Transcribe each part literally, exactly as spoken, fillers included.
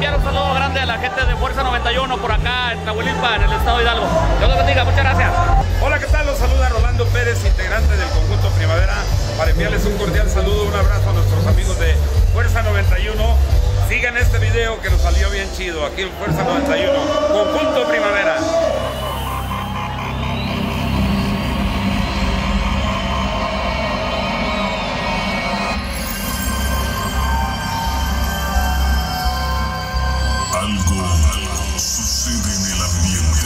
enviar un saludo grande a la gente de Fuerza noventa y uno por acá en Tlahuelilpa, en el estado de Hidalgo. Dios los bendiga, muchas gracias. Hola, ¿qué tal? Los saluda Rolando Pérez, integrante del conjunto Primavera, para enviarles un cordial saludo, un abrazo a nuestros amigos de Fuerza noventa y uno. Sigan este video que nos salió bien chido aquí en Fuerza noventa y uno, conjunto Primavera. Algo, algo sucede en el ambiente.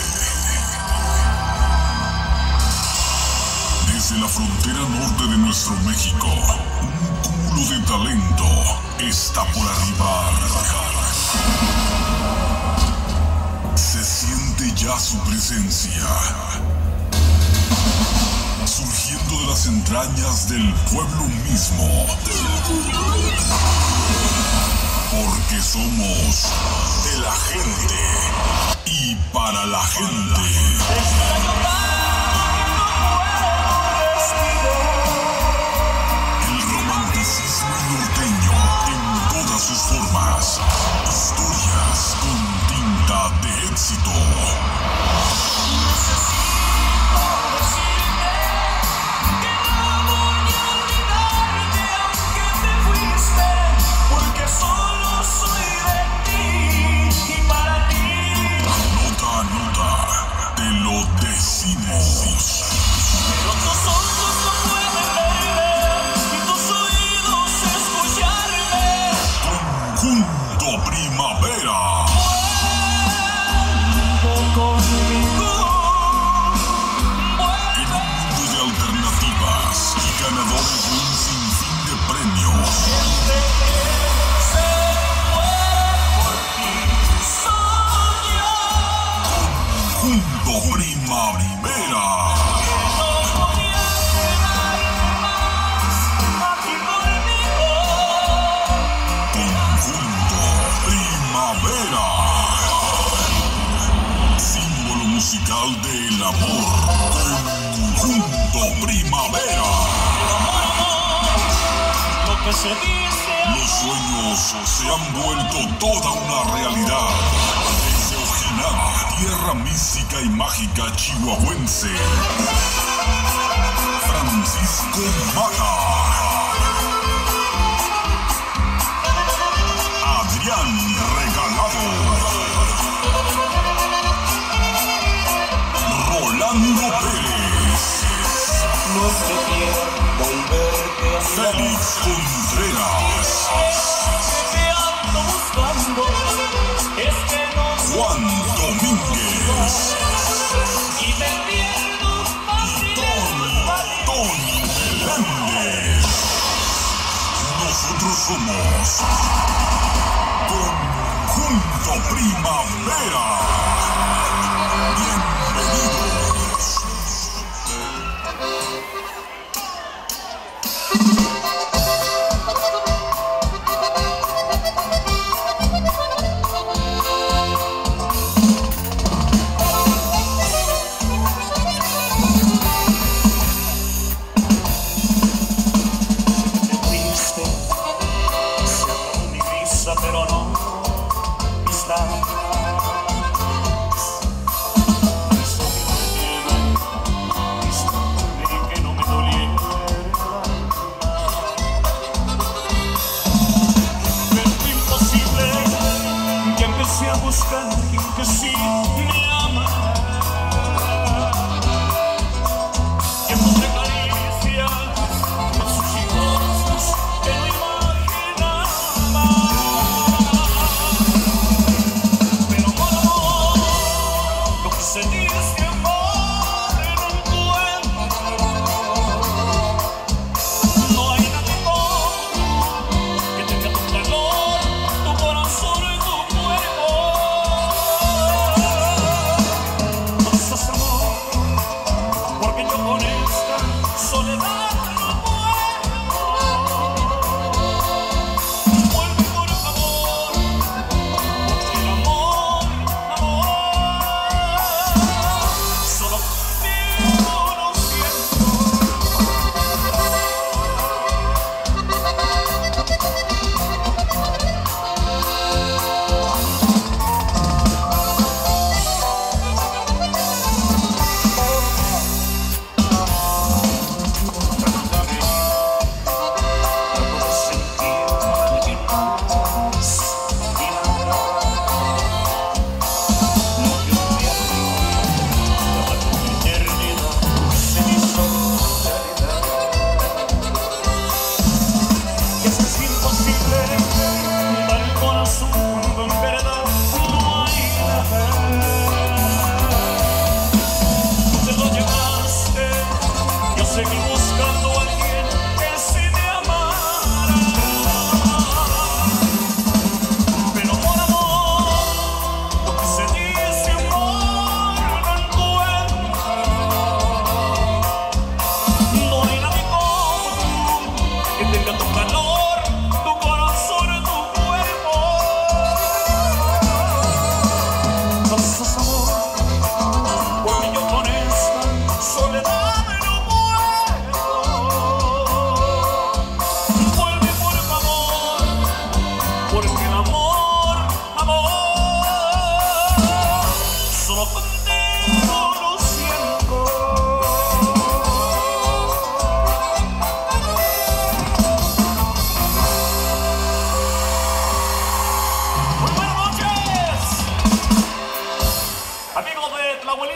Desde la frontera norte de nuestro México, un cúmulo de talento está por arribar. Se siente ya su presencia, surgiendo de las entrañas del pueblo mismo. Porque somos de la gente y para la gente. El romanticismo norteño en todas sus formas. Historias con tinta de éxito. Conjunto Primavera. En un mundo de alternativas y ganadores de un sinfín de premios. Conjunto Primavera. Símbolo musical del amor. Conjunto Primavera. Los sueños se han vuelto toda una realidad. Desde Ojinaga, tierra mística y mágica chihuahuense. Francisco Mata. Adrián Regalado. Rolando Pérez. Félix Contreras. Juan Domínguez. Y Tony, Tony Meléndez. Nosotros somos Conjunto Primavera. Bienvenidos. Pero no está. Que no me doliera. Pero fue imposible que empecé a buscar a alguien que sí me ama. Que puse caricias en sus hijos que no imaginaba. No hay nada que tenga tu calor, tu corazón y tu cuerpo.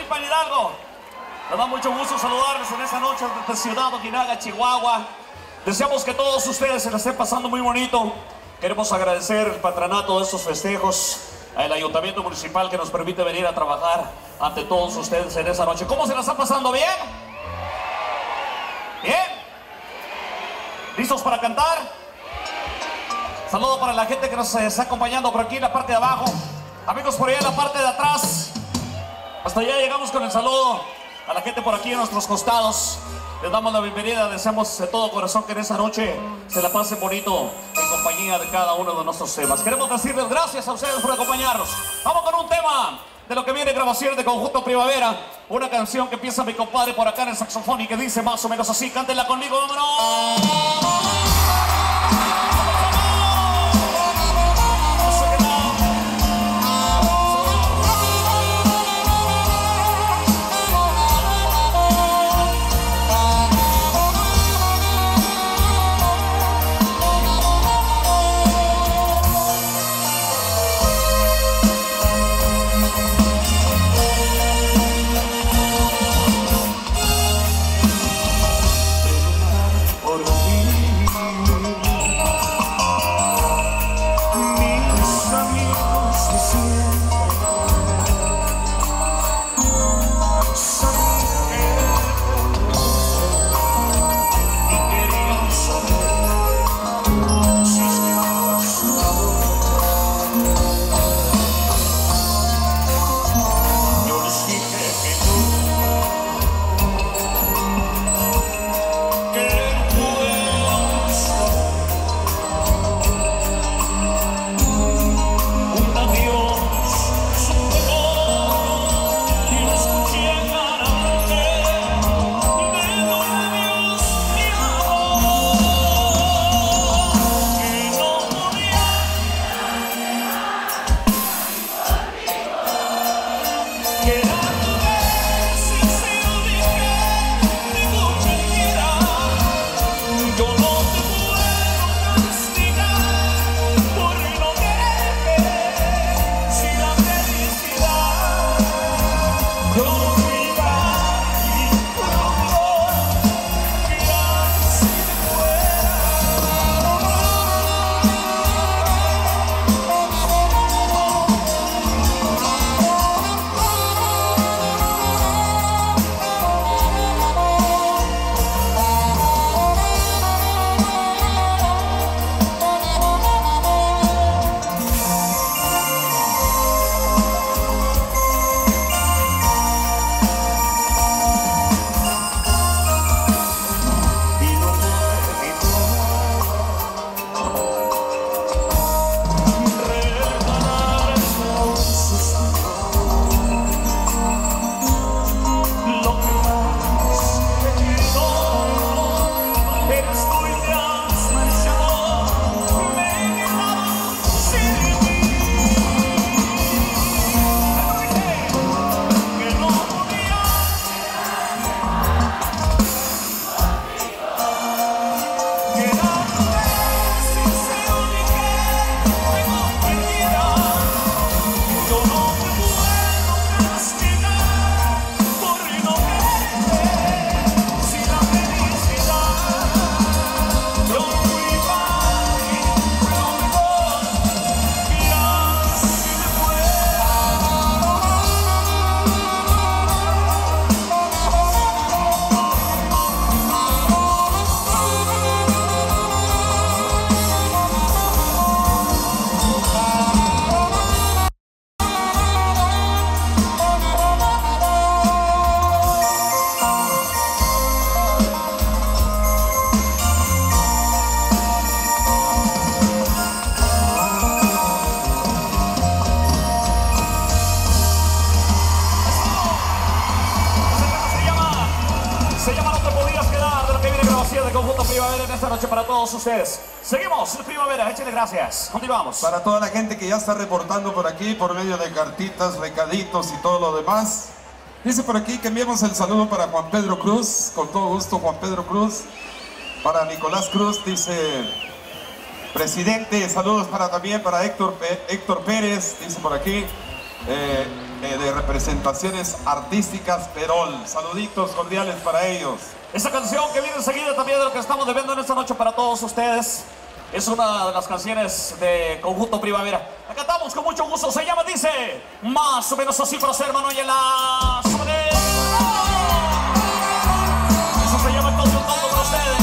Tamaulipas, Hidalgo. Nos da mucho gusto saludarles en esta noche desde Ciudad Ojinaga, Chihuahua. Deseamos que todos ustedes se la estén pasando muy bonito. Queremos agradecer el patronato de estos festejos, al Ayuntamiento Municipal que nos permite venir a trabajar ante todos ustedes en esta noche. ¿Cómo se la están pasando? ¿Bien? ¿Bien? ¿Listos para cantar? Saludo para la gente que nos está acompañando por aquí en la parte de abajo. Amigos por allá en la parte de atrás. Hasta allá llegamos con el saludo a la gente por aquí en nuestros costados. Les damos la bienvenida, deseamos de todo corazón que en esta noche se la pasen bonito en compañía de cada uno de nuestros temas. Queremos decirles gracias a ustedes por acompañarnos. Vamos con un tema de lo que viene grabación de Conjunto Primavera. Una canción que empieza mi compadre por acá en el saxofón y que dice más o menos así. Cántenla conmigo, vámonos. Esta noche para todos ustedes. Seguimos, Primavera, échenle gracias. Continuamos. Para toda la gente que ya está reportando por aquí, por medio de cartitas, recaditos y todo lo demás. Dice por aquí que enviamos el saludo para Juan Pedro Cruz. Con todo gusto, Juan Pedro Cruz. Para Nicolás Cruz, dice presidente. Saludos para también para Héctor, Héctor Pérez, dice por aquí. eh, eh, de representaciones artísticas Perol. Saluditos cordiales para ellos. Esta canción que viene enseguida también de lo que estamos debiendo en esta noche para todos ustedes es una de las canciones de Conjunto Primavera. La cantamos con mucho gusto, se llama, dice, más o menos así para ser hermano y en la... Eso se llama todo un tanto para ustedes.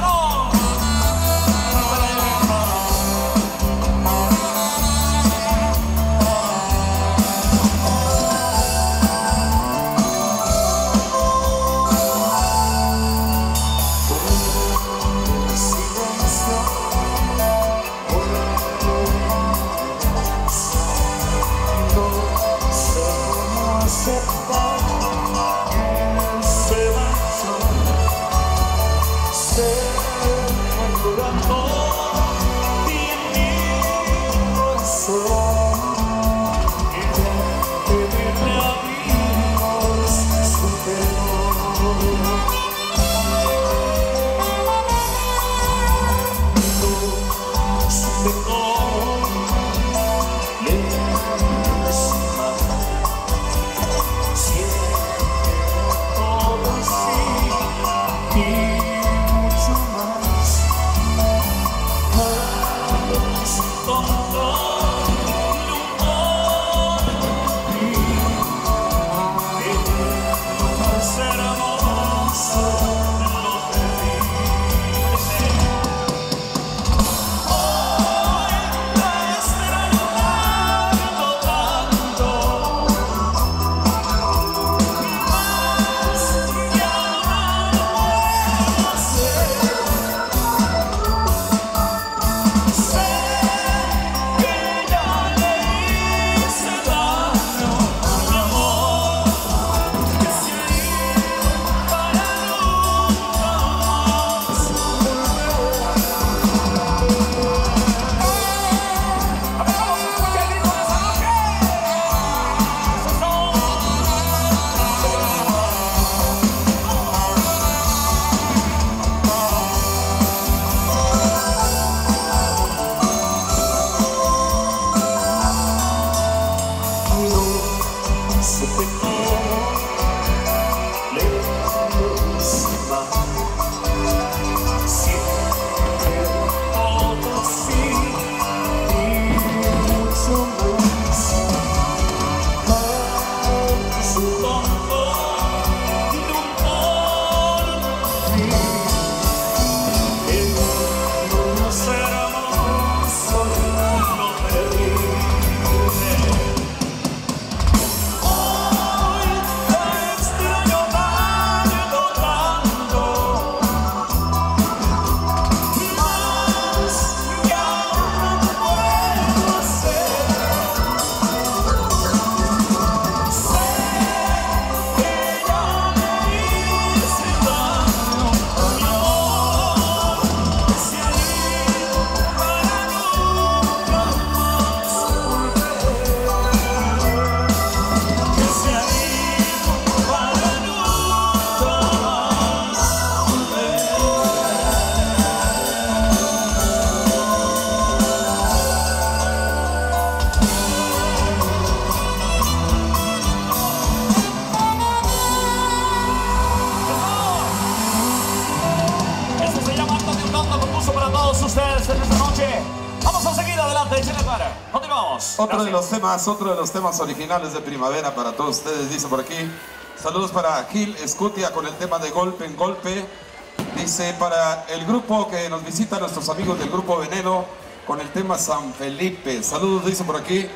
Otro de los temas, otro de los temas originales de Primavera para todos ustedes, dice por aquí. Saludos para Gil Escutia con el tema de Golpe en Golpe. Dice para el grupo que nos visita, nuestros amigos del grupo Veneno, con el tema San Felipe. Saludos, dice por aquí.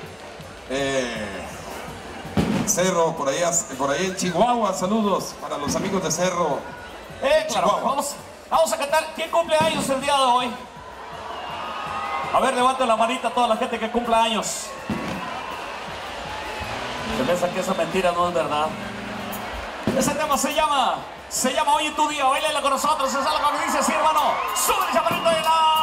Eh, Cerro, por allá, por ahí en Chihuahua. Saludos para los amigos de Cerro. Eh, claro, vamos, vamos a cantar. ¿Quién cumple años el día de hoy? A ver, levanta la manita a toda la gente que cumpla años. Se piensa que esa mentira no es verdad. Ese tema se llama, se llama Hoy en tu día. Báilala con nosotros. Esa es la que dice así, hermano. Sube el chaparrito de la...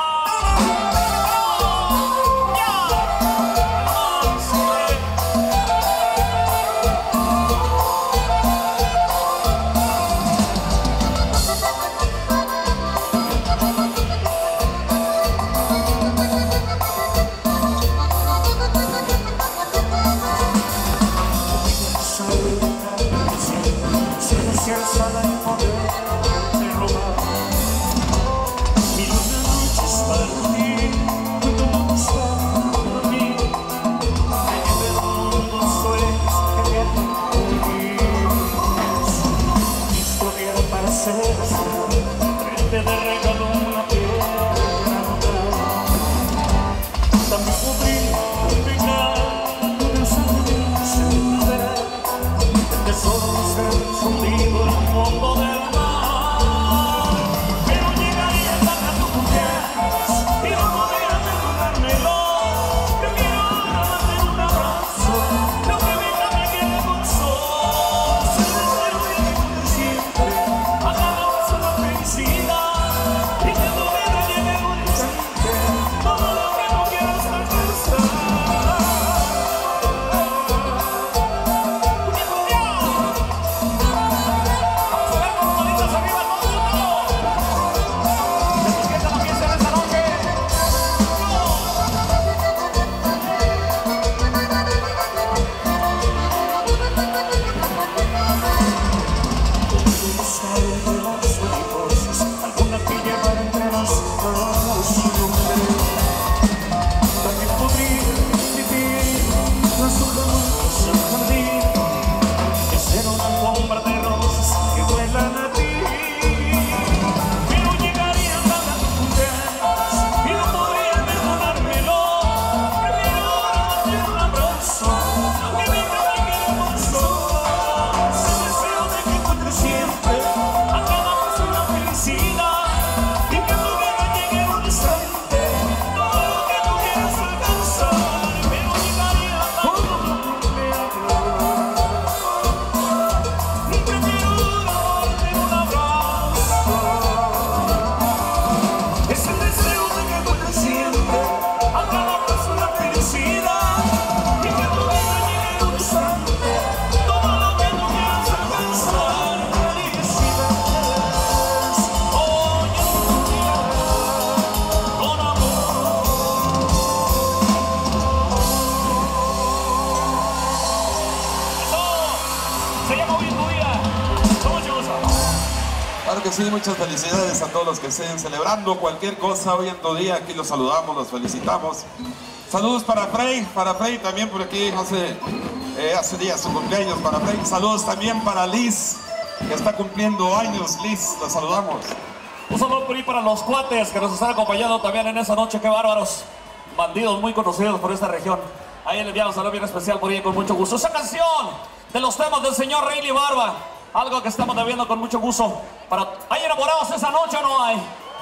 que sí, muchas felicidades a todos los que estén celebrando cualquier cosa hoy en tu día. Aquí los saludamos, los felicitamos. Saludos para Frey, para Frey también por aquí, hace, eh, hace días su cumpleaños para Frey. Saludos también para Liz, que está cumpliendo años. Liz, los saludamos. Un saludo por ahí para los cuates que nos están acompañando también en esta noche. Qué bárbaros, bandidos muy conocidos por esta región. Ahí le enviamos un saludo bien especial por ahí con mucho gusto. Esa canción de los temas del señor Rayleigh Barba, algo que estamos debiendo con mucho gusto. Para... ¿Hay enamorados esa noche o no hay?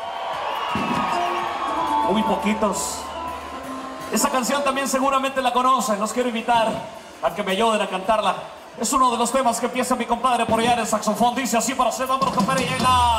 Muy poquitos. Esa canción también seguramente la conocen. Los quiero invitar a que me ayuden a cantarla. Es uno de los temas que empieza mi compadre por allá en el saxofón. Dice así para usted, vamos a cantar y la...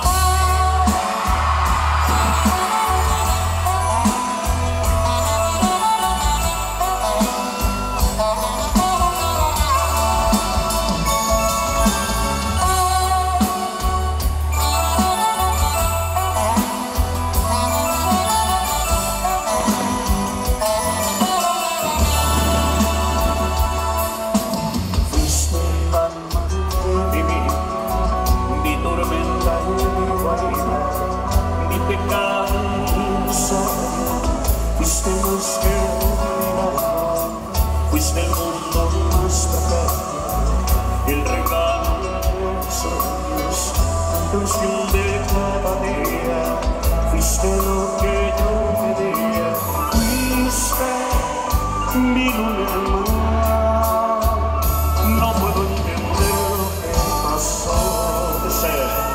Fuiste el mundo más perfecto, el regalo de los sueños, la ilusión de cada día. Fuiste lo que yo pedía, fuiste mi luna. No puedo entender lo que pasó de ser.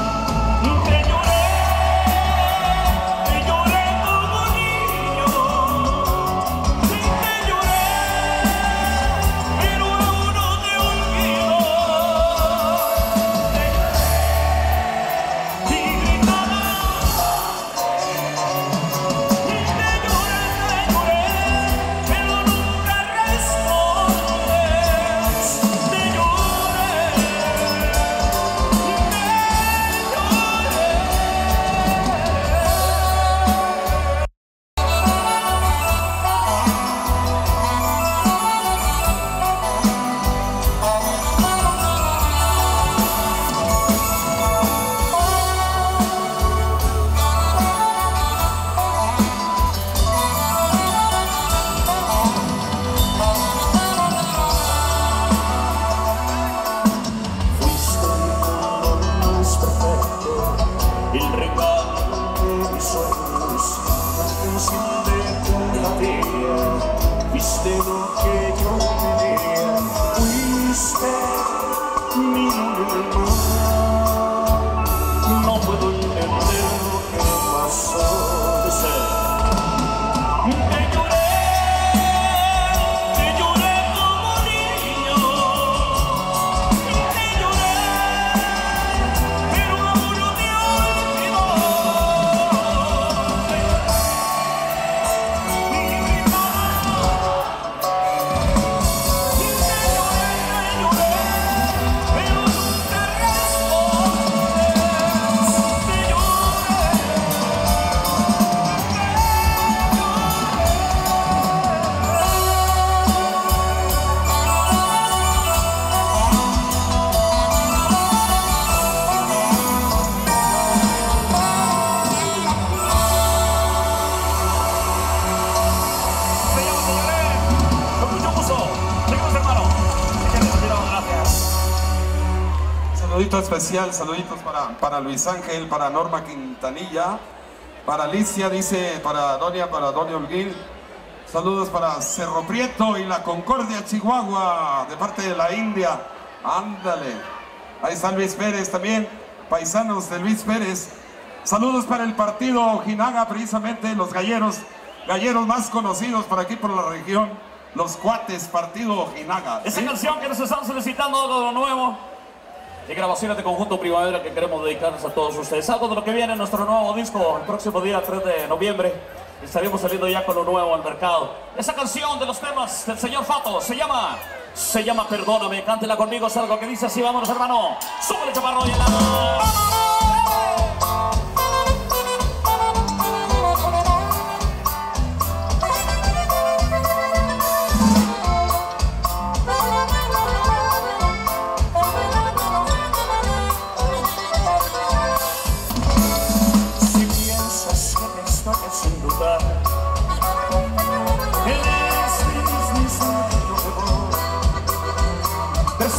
Fuiste lo que yo pedía, fuiste mi luna. No puedo entender lo que pasó de ser. Te lloré, te lloré como niño, te lloré, pero aún no te olvido. Saludito especial, saluditos para, para Luis Ángel, para Norma Quintanilla, para Alicia, dice, para Doña, para Doña Holguín. Saludos para Cerro Prieto y La Concordia, Chihuahua, de parte de la India. Ándale. Ahí está Luis Pérez también, paisanos de Luis Pérez. Saludos para el partido Ojinaga, precisamente los galleros, galleros más conocidos por aquí por la región, los cuates, partido Ojinaga. Esa ¿sí? canción que nos están solicitando, algo de lo nuevo. Y grabaciones de Conjunto Primavera que queremos dedicarles a todos ustedes. Algo de lo que viene en nuestro nuevo disco el próximo día tres de noviembre. Estaremos saliendo ya con lo nuevo al mercado. Esa canción de los temas del señor Fato se llama, se llama Perdóname. Cántela conmigo, es algo que dice así. Vámonos, hermano. Súbele, chaparro, y la...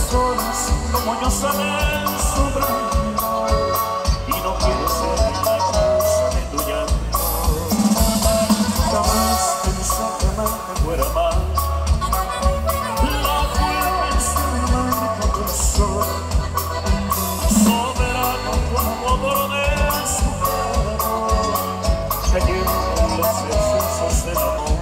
personas como yo salen sufriendo y no quiero ser la causa de tu llanto. Jamás pensé que amarte fuera mal. La culpa encima de mi corazón, soberano como amor de su mano, cayendo en los excesos del amor.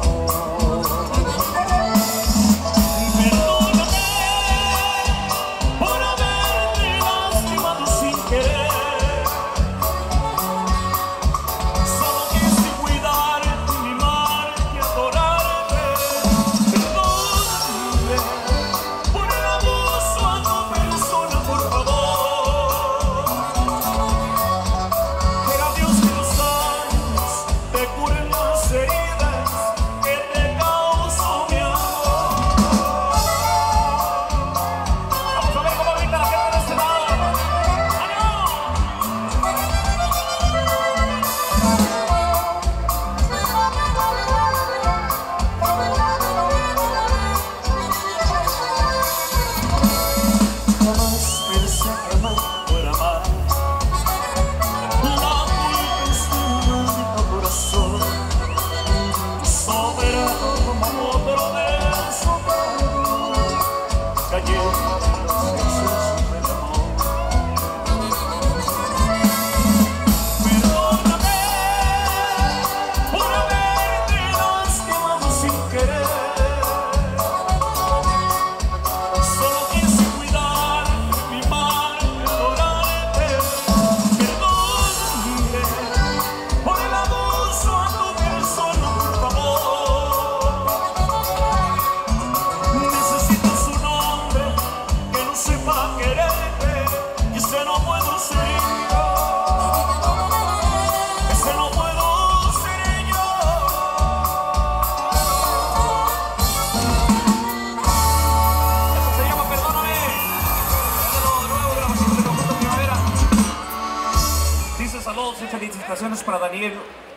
Felicitaciones para Daniel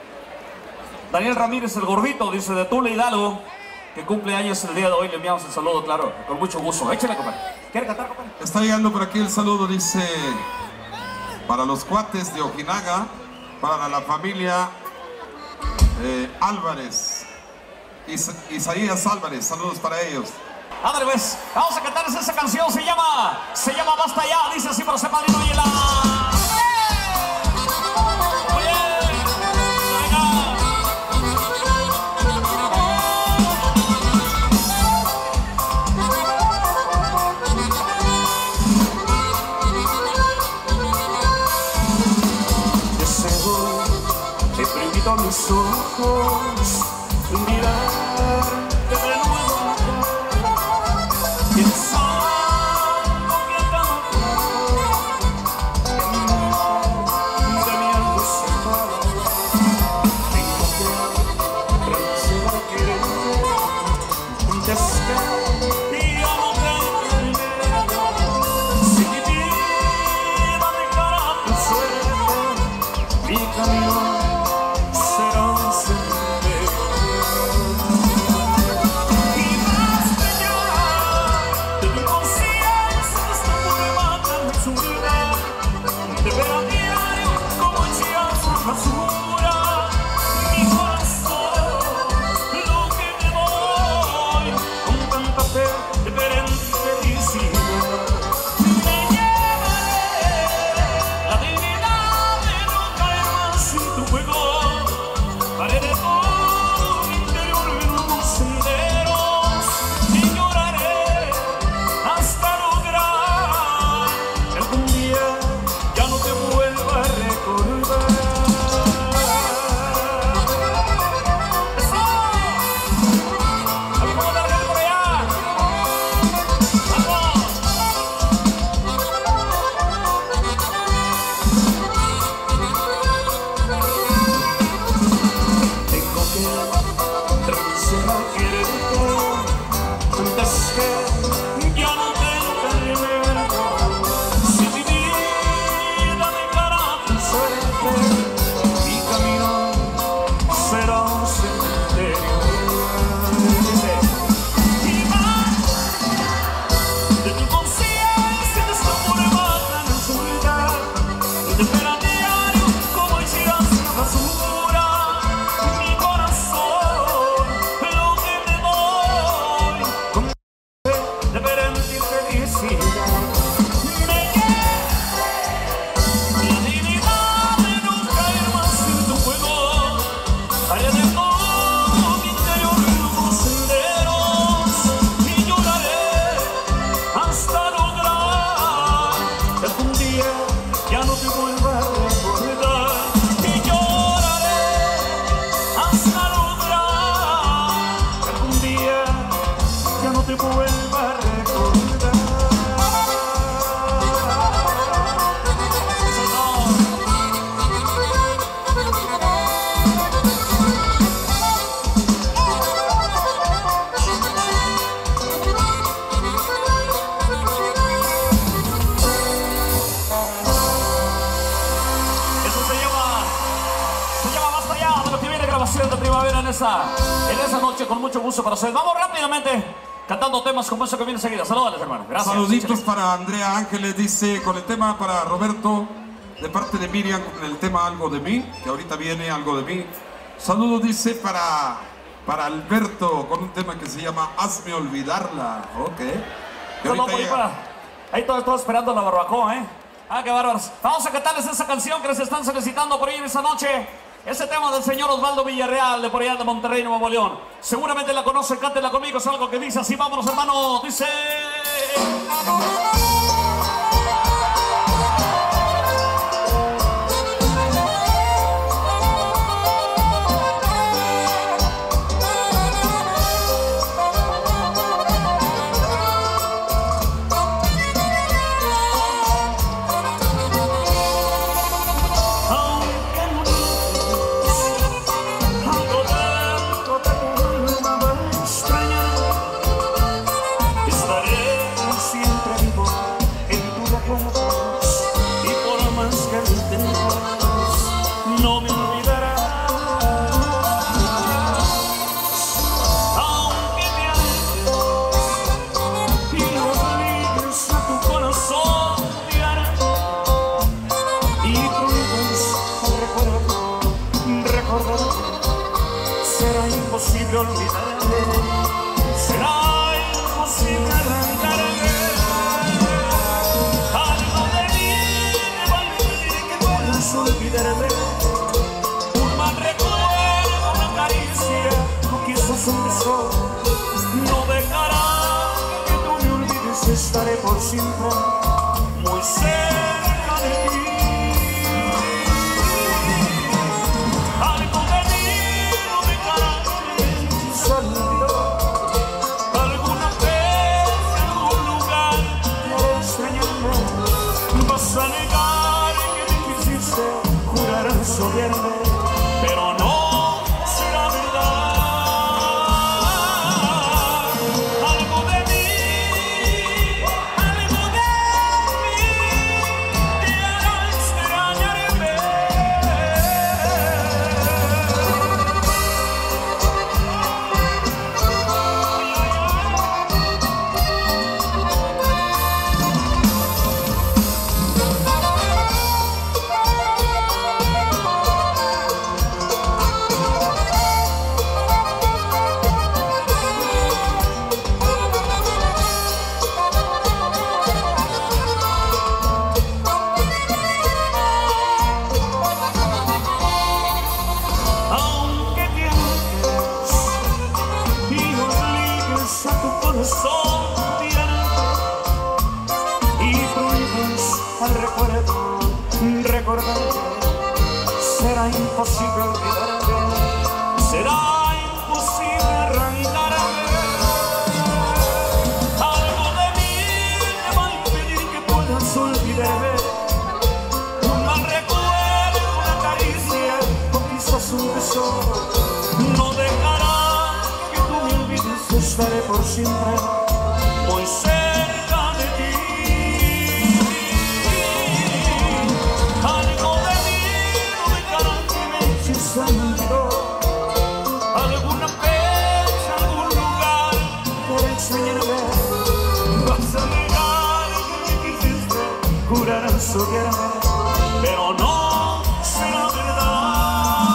Daniel Ramírez, el gordito, dice, de Tula Hidalgo, que cumple años el día de hoy. Le enviamos el saludo, claro, con mucho gusto. Échale, compadre. ¿Quiere cantar, compadre? Está llegando por aquí el saludo, dice, para los cuates de Ojinaga, para la familia eh, Álvarez, Is Isaías Álvarez, saludos para ellos. Ándale, pues, vamos a cantarles esa canción, se llama, se llama Basta Ya, dice así, pero se padrino y la... Mis ojos, mirarte de nuevo, pensando que acabo de mi algo cerrado. Tengo que renunciar a querer, te espero y ya no tengo dinero. Si mi vida dejara tu suerte, mi camino basura, mi corazón, lo que te doy. te vuelva a recordar. De primavera en esa, en esa noche con mucho gusto para ustedes. Vamos rápidamente cantando temas como eso que viene enseguida. Saludos, hermano. Gracias. Saluditos Échale. para Andrea Ángeles, dice con el tema para Roberto, de parte de Miriam, con el tema Algo de mí, que ahorita viene Algo de mí. Saludos, dice, para, para Alberto, con un tema que se llama Hazme Olvidarla. Ok. Que No, no, ahorita por ahí, llega. para, ahí todo estoy esperando la barbacoa, ¿eh? Ah, qué bárbaros. Vamos a cantarles esa canción que les están solicitando por ahí en esa noche. Ese tema del señor Osvaldo Villarreal, de por allá de Monterrey, Nuevo León. Seguramente la conocen, cántela conmigo, es algo que dice así. Vámonos, hermano, dice... Olvidarme, será imposible arrancarme. Algo de mí me va a impedir que puedas olvidarme. Un mal recuerdo, una caricia, o quizás un beso, no dejará que tú me olvides. Estaré por siempre muy cerca de ti. Alguna vez en algún lugar quiero extrañarme. Vas a negar que me quisiste, jurarás odiarme, pero no será verdad. Algo de mí, algo de mí te hará extrañarme. Será imposible olvidarme, será imposible arrancarme. Algo de mí me va a impedir que puedas olvidarme. Un mal recuerdo, una caricia, o quizás un beso, no dejará que tú me olvides. Estaré por siempre muy cerca de ti. Algo de se me olvidó. Alguna vez, algún lugar por enseñarme. Vas a negar que me quisiste, jurarás odiarme, pero no será verdad.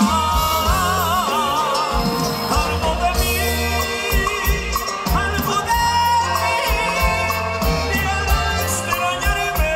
Algo de mí, algo de mí te hará extrañarme.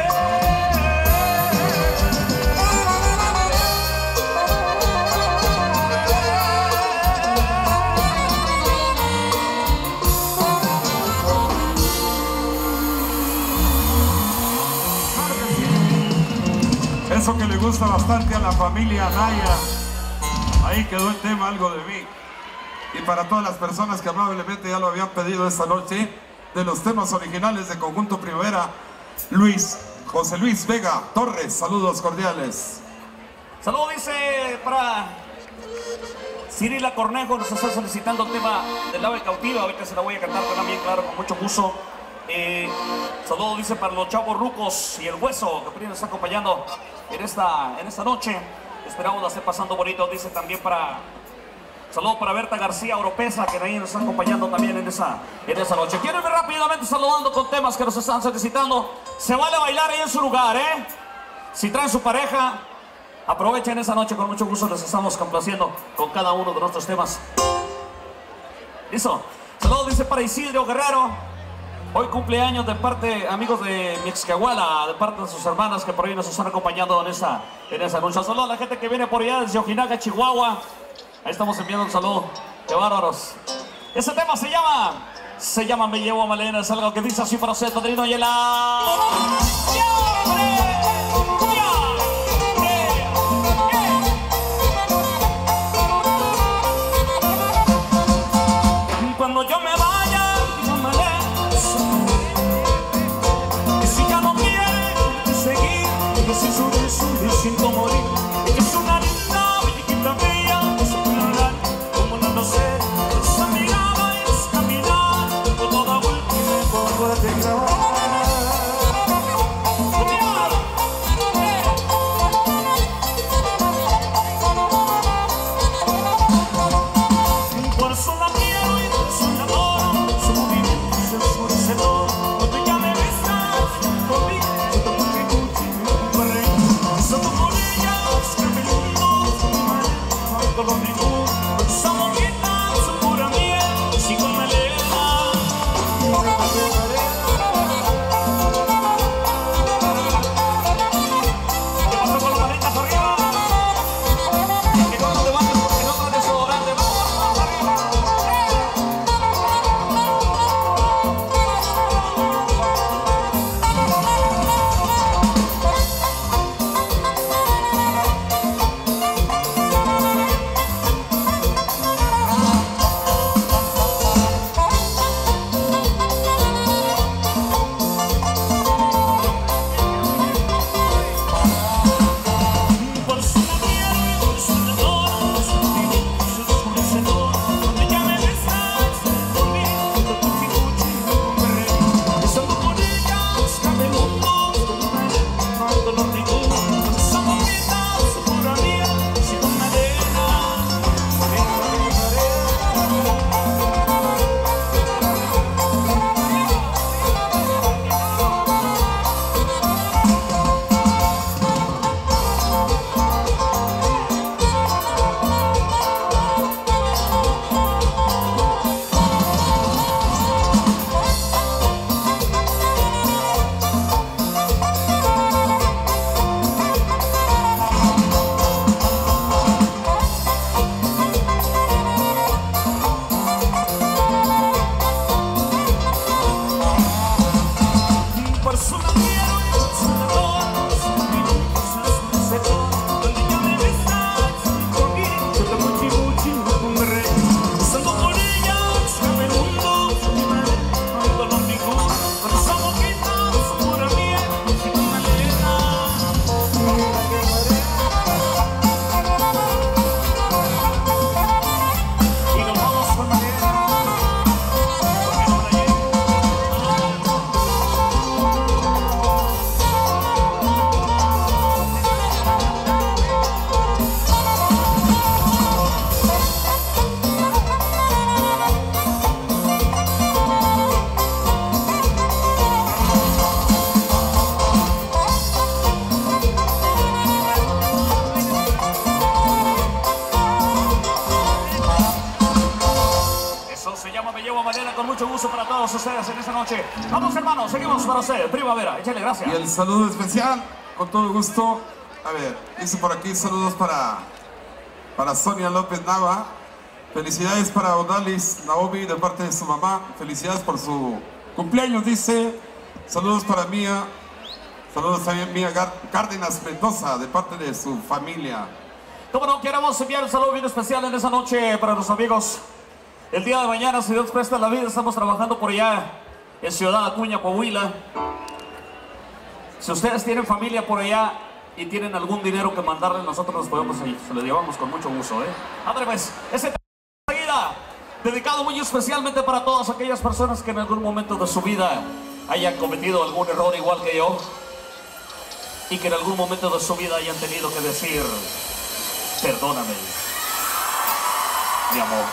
Eso que le gusta bastante a la familia Naya. Ahí quedó el tema Algo de mí. Y para todas las personas que amablemente ya lo habían pedido esta noche, de los temas originales de Conjunto Primavera, Luis, José Luis Vega Torres. Saludos cordiales. Saludos, dice, para Cirila Cornejo, nos está solicitando el tema del ave cautiva. Ahorita se la voy a cantar también, claro, con mucho gusto. Eh, saludos, dice, para los chavos rucos y el hueso, que por ahí nos está acompañando en esta, en esta noche. Esperamos la esté pasando bonito, dice también para... Saludos para Berta García Oropesa, que de ahí nos está acompañando también en esa, en esa noche. Quiero ir rápidamente saludando con temas que nos están solicitando. Se vale bailar ahí en su lugar, ¿eh? Si traen su pareja, aprovechen esa noche, con mucho gusto les estamos complaciendo con cada uno de nuestros temas. Listo. Saludos, dice, para Isidro Guerrero. Hoy cumpleaños de parte, amigos de Mixcahuala, de parte de sus hermanas que por ahí nos están acompañando en esa, en esa noche. Saludos a la gente que viene por allá desde Ojinaga, Chihuahua. Ahí estamos enviando un saludo. ¡Qué bárbaros! Ese tema se llama... Se llama Me Llevo a Malena. Es algo que dice así para usted, padrino, y la... Cuando yo me vaya, no me dejes, que si ya no quiere seguir, que si sube, sube, siento morir, y que es una linda muñequita mía, que se puede hablar, como no lo sé, esa mirada y es caminar, por toda vuelta y me pongo a grabar. Por eso la quiero y por eso la adoro, su movimiento es enfurecedor. Cuando ya me besas, conmigo, yo te pongo en Gucci, me reí. Somos con ellas, que me mundo, no con los mismos. Somos bonitas, son pura miel, si con melena. ¿Qué pasa con las manitas arriba? Que no te bajes porque no traes desodorante. Vamos arriba. Por eso la quiero y por eso la adoro, su movimiento es enfurecedor. Cuando ya me besas, conmigo, yo te pongo en Gucci, me reí. Somos con ellas, cambia el mundo, no hay dolor ninguno. Somos bonitas, son pura miel, si con melena. Por eso la quiero y por eso la adoro, su movimiento es enfurecedor. Cuando ya me besas, conmigo, yo te pongo en Gucci, me pongo a reír. Somos con ellas, cambia el mundo, mi madre, no hay dolor ninguno. Cuando somos quitas, son pura miel, si con melena. Y nos vamos con Malena, porque no la llevo. Eso se llama Me Llevo a Malena, con mucho gusto para todos ustedes en esta noche. Vamos, hermanos, seguimos para usted. Primavera, échale gracias. Y el saludo especial, con todo gusto. A ver, dice por aquí saludos para, para Sonia López Nava. Felicidades para Odalis Naomi de parte de su mamá. Felicidades por su cumpleaños, dice. Saludos para Mía. Saludos también Mía Cárdenas Mendoza de parte de su familia. Como no, queremos enviar un saludo bien especial en esa noche para los amigos. El día de mañana, si Dios presta la vida, estamos trabajando por allá en Ciudad Acuña, Coahuila. Si ustedes tienen familia por allá y tienen algún dinero que mandarle, nosotros nos podemos ir, se lo llevamos con mucho gusto, ¿eh? André, pues, ese seguida, dedicado muy especialmente para todas aquellas personas que en algún momento de su vida hayan cometido algún error igual que yo y que en algún momento de su vida hayan tenido que decir, perdóname, mi amor.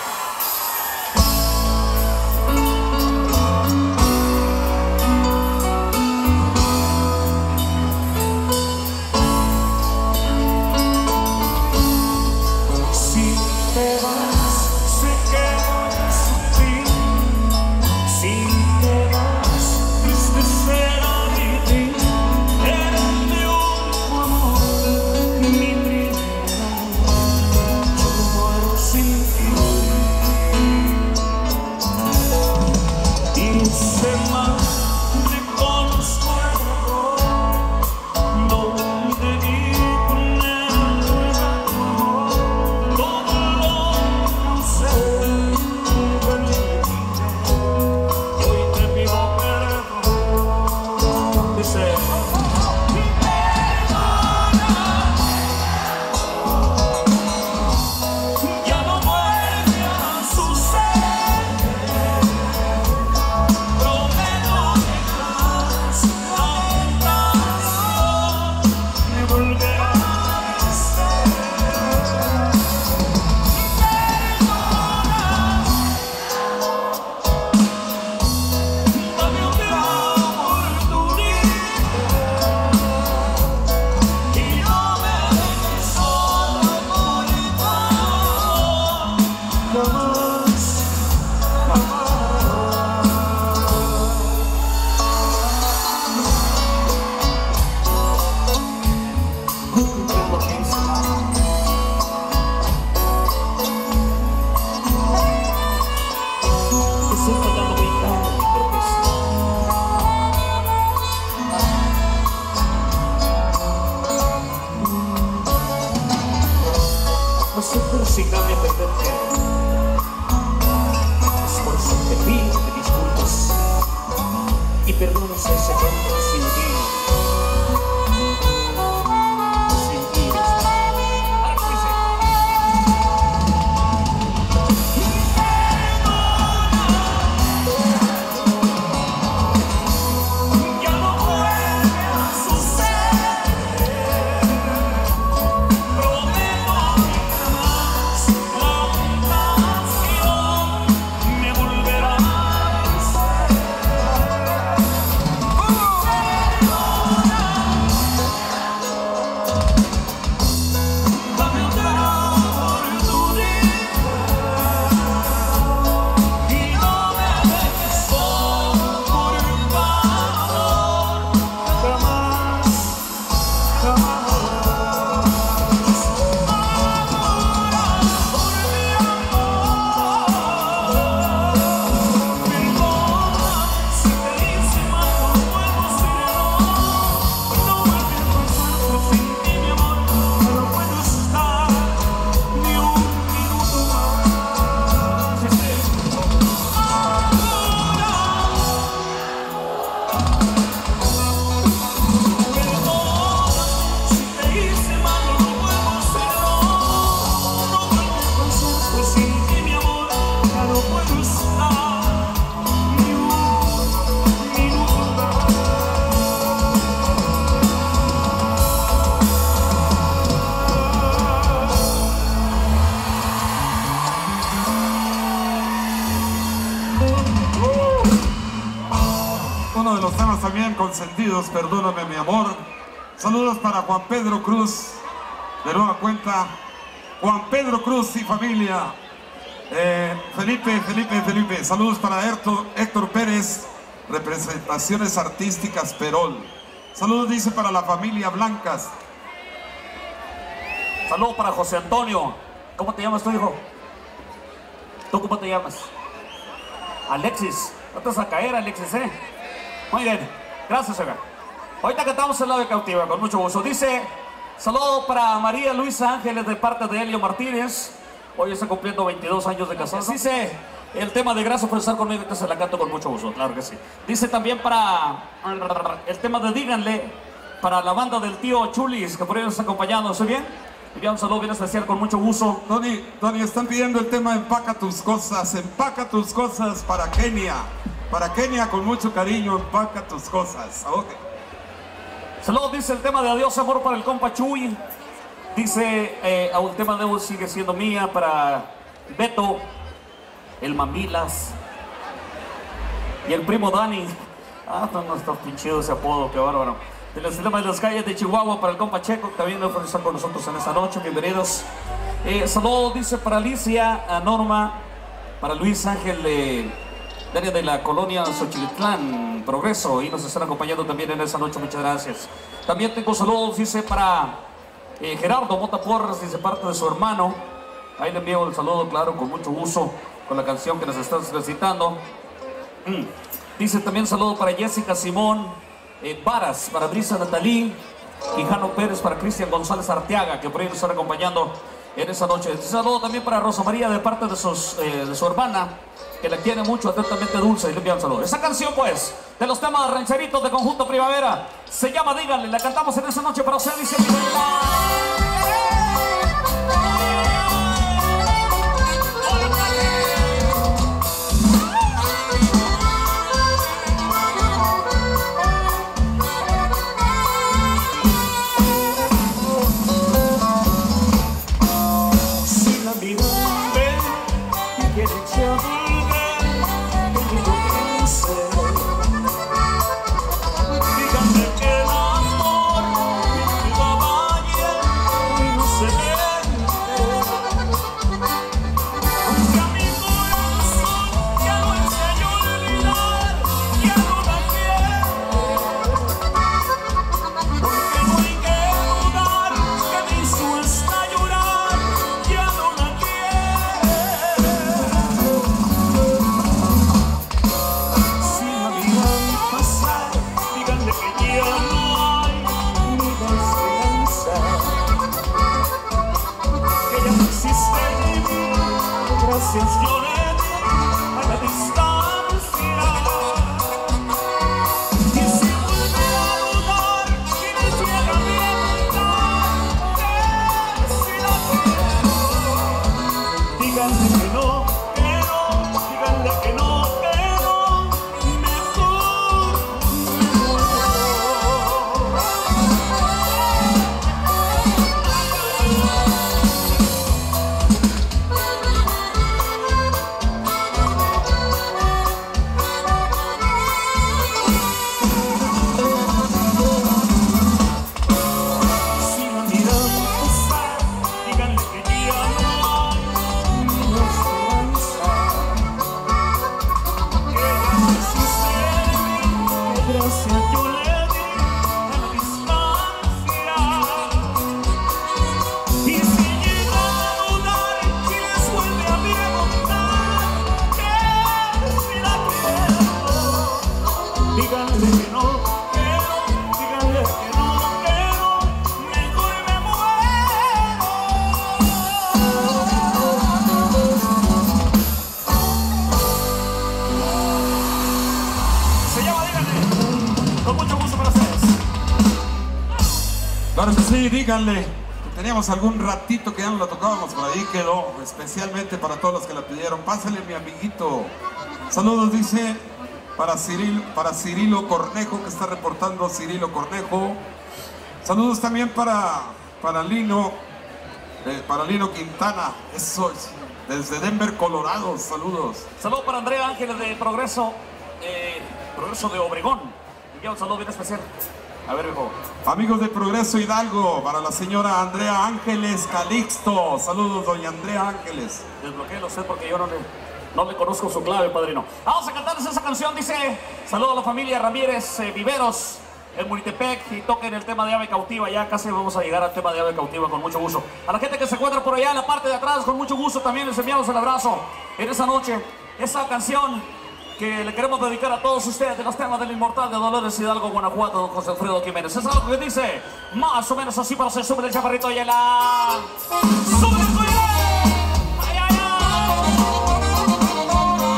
Consentidos, perdóname mi amor. Saludos para Juan Pedro Cruz, de nueva cuenta, Juan Pedro Cruz y familia. eh, Felipe, Felipe, Felipe. Saludos para Héctor, Héctor Pérez, representaciones artísticas Perol. Saludos dice para la familia Blancas. Saludos para José Antonio. ¿Cómo te llamas tu hijo? ¿Tú cómo te llamas? Alexis. No te vas a caer, Alexis, ¿eh? Muy bien. Gracias, Ega. Ahorita cantamos el lado de cautiva, con mucho gusto. Dice, saludo para María Luisa Ángeles de parte de Helio Martínez. Hoy está cumpliendo veintidós años de casado. Dice, el tema de gracias por estar conmigo, que se la canto con mucho gusto, claro que sí. Dice también para el tema de díganle, para la banda del tío Chulis, que por ahí nos está acompañando, ¿estoy bien? Envía un saludo bien especial con mucho gusto. Tony, Tony, están pidiendo el tema Empaca tus cosas, empaca tus cosas para Kenia. Para Kenia con mucho cariño, empaca tus cosas. Okay. Saludos, dice el tema de adiós amor para el compa Chuy. Dice, eh, el tema de hoy sigue siendo mía para Beto, el Mamilas y el primo Dani. Ah, no, no está pinchido ese apodo, qué bárbaro. De los temas de las calles de Chihuahua para el compa Checo, que también nos está con nosotros en esta noche. Bienvenidos. Eh, saludos, dice para Alicia, a Norma, para Luis Ángel de, de área de la colonia Xochilitlán, Progreso, y nos están acompañando también en esta noche. Muchas gracias. También tengo saludos, dice para eh, Gerardo Mota Porras, dice parte de su hermano. Ahí le envío el saludo, claro, con mucho gusto, con la canción que nos están recitando. Mm. Dice también saludo para Jessica Simón. Eh, Varas para Brisa Natalí, Quijano Pérez para Cristian González Arteaga, que por ahí nos están acompañando en esa noche. Un saludo también para Rosa María de parte de, sus, eh, de su hermana, que la quiere mucho, atentamente Dulce, y le envían un saludo. Esa canción, pues, de los temas rancheritos de Conjunto Primavera, se llama Díganle, la cantamos en esa noche para usted, dice Sí, díganle, teníamos algún ratito que ya no la tocábamos, por ahí quedó, especialmente para todos los que la pidieron. Pásale, mi amiguito. Saludos, dice, para Cirilo, para Cirilo Cornejo, que está reportando Cirilo Cornejo. Saludos también para, para Lino, eh, para Lino Quintana, eso es, desde Denver, Colorado, saludos. Saludos para Andrea Ángeles de Progreso, eh, Progreso de Obregón. Y un saludo bien especial. A ver, viejo. Amigos de Progreso Hidalgo, para la señora Andrea Ángeles Calixto. Saludos, doña Andrea Ángeles. Desbloquéelo usted porque yo no le, no le conozco su clave, padrino. Vamos a cantarles esa canción, dice. Saludos a la familia Ramírez eh, Viveros en Multepec, y toquen el tema de Ave Cautiva. Ya casi vamos a llegar al tema de Ave Cautiva con mucho gusto. A la gente que se encuentra por allá en la parte de atrás, con mucho gusto también les enviamos el abrazo en esa noche. Esa canción que le queremos dedicar a todos ustedes, de los temas del inmortal de Dolores Hidalgo, Guanajuato, don José Alfredo Jiménez. Eso es lo que dice, más o menos así, para se sube el chaparrito y la... ¡Sube el coyote! ¡Ay, ay, ay!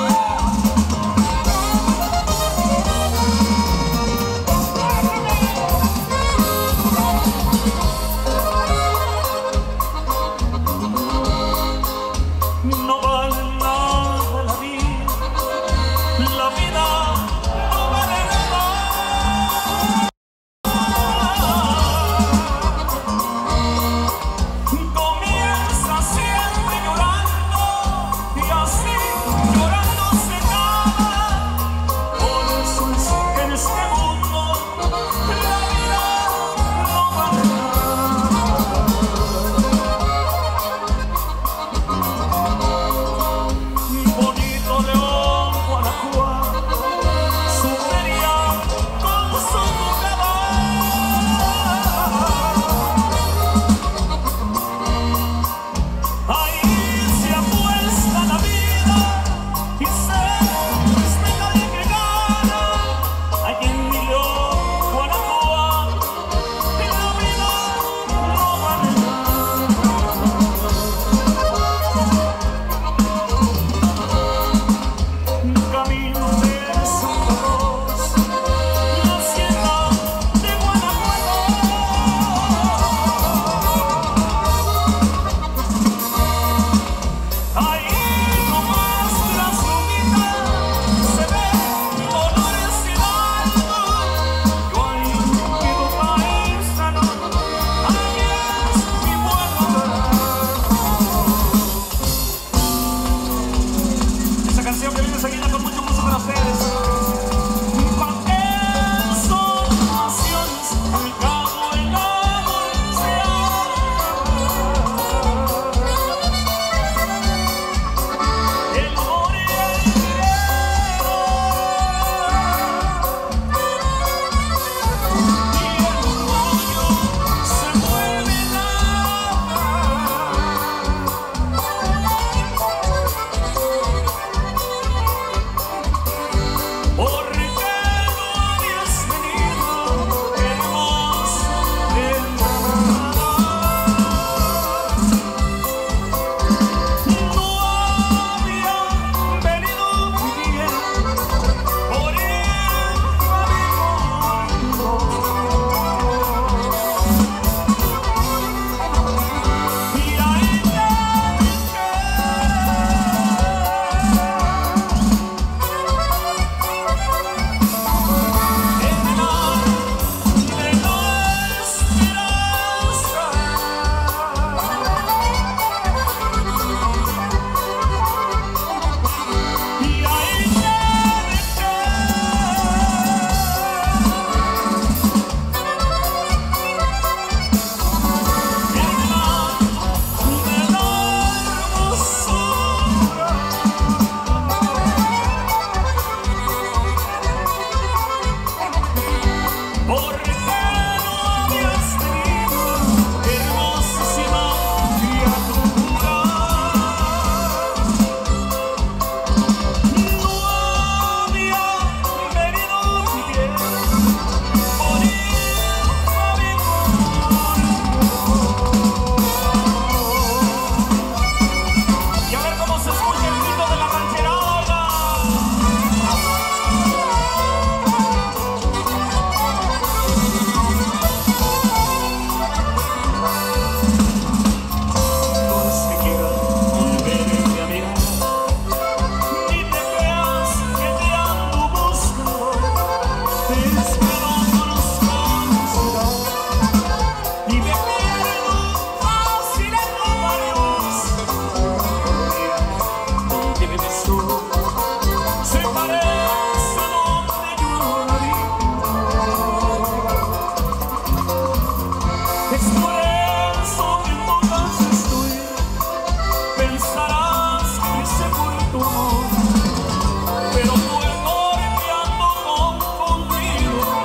Pero tu error me ando confundido.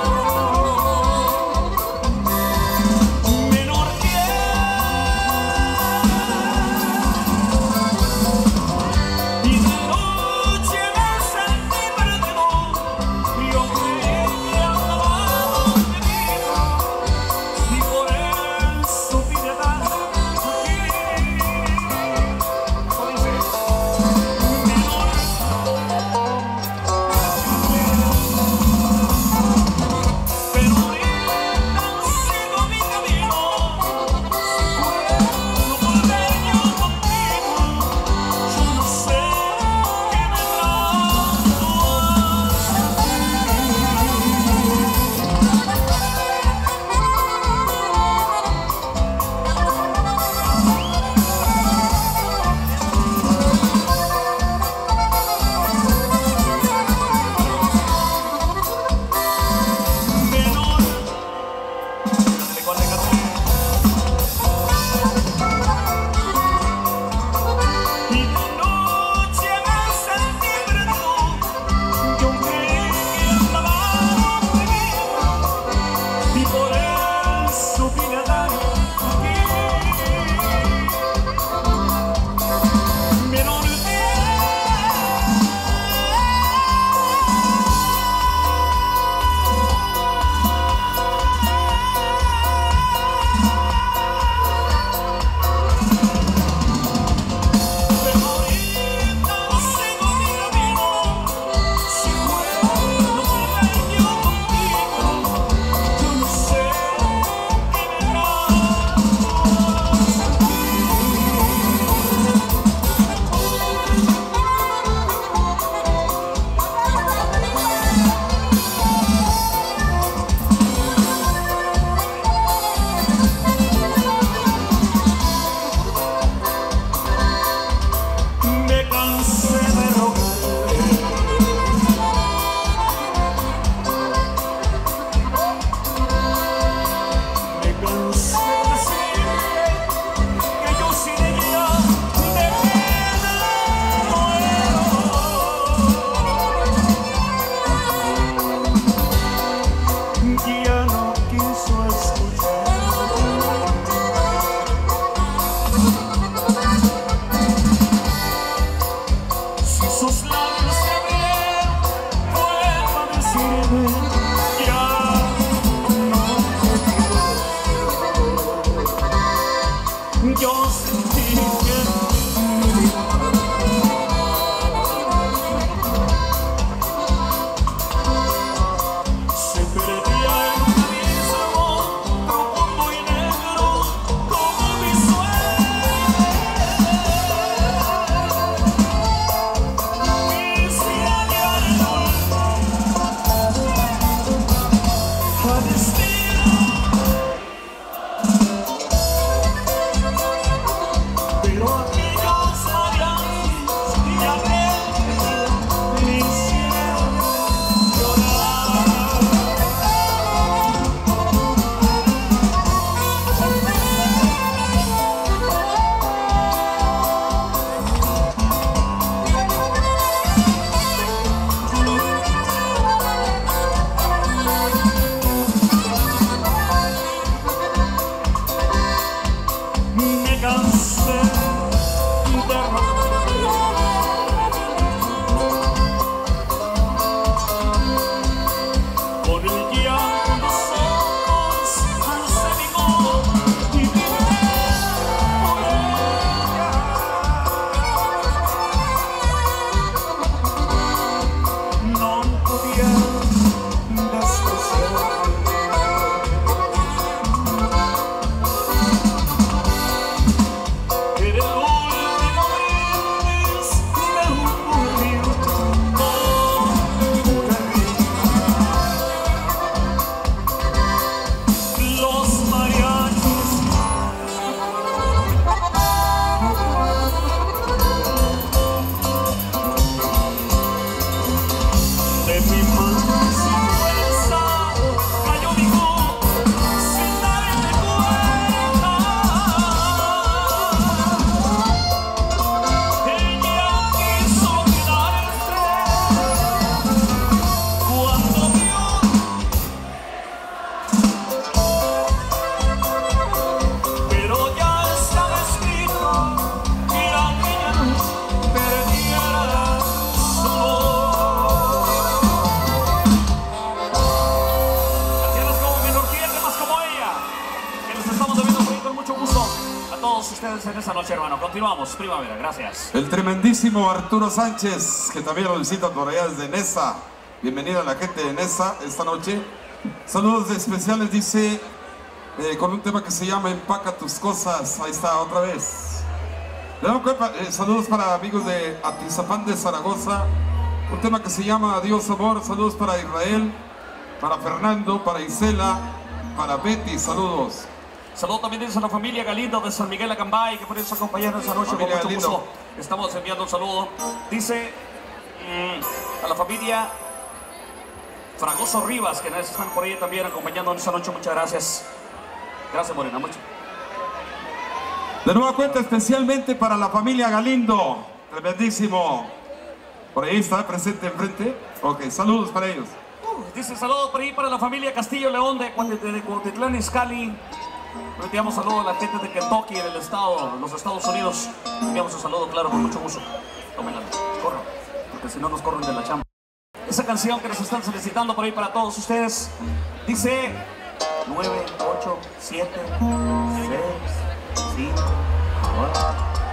ustedes en esta noche, hermano. Continuamos, Primavera, gracias. El tremendísimo Arturo Sánchez, que también lo visitan por allá desde Nesa. Bienvenida a la gente de Nesa esta noche. Saludos especiales, dice, eh, con un tema que se llama Empaca tus cosas. Ahí está, otra vez. Le damos cuenta, eh, saludos para amigos de Atizapán de Zaragoza. Un tema que se llama Adiós Amor. Saludos para Israel, para Fernando, para Isela, para Betty. Saludos. Saludos también dice la familia Galindo de San Miguel Acambay, que por eso acompañaron esta noche Familia con mucho Galindo. gusto. Estamos enviando un saludo. Dice mmm, a la familia Fragoso Rivas, que están por ahí también acompañando esta noche. Muchas gracias. Gracias, Morena. Mucho. De nueva cuenta, especialmente para la familia Galindo. Tremendísimo. Por ahí está presente enfrente. Ok, saludos para ellos. Uh, dice saludos por ahí para la familia Castillo León de, de, de Cuautitlán Izcalli. Le enviamos saludos a la gente de Kentucky, del estado, los Estados Unidos. Le enviamos un saludo, claro, con mucho gusto. Tómenla, corran, porque si no nos corren de la chamba. Esa canción que nos están solicitando por ahí para todos ustedes dice nueve, ocho, siete, seis, cinco, cuatro.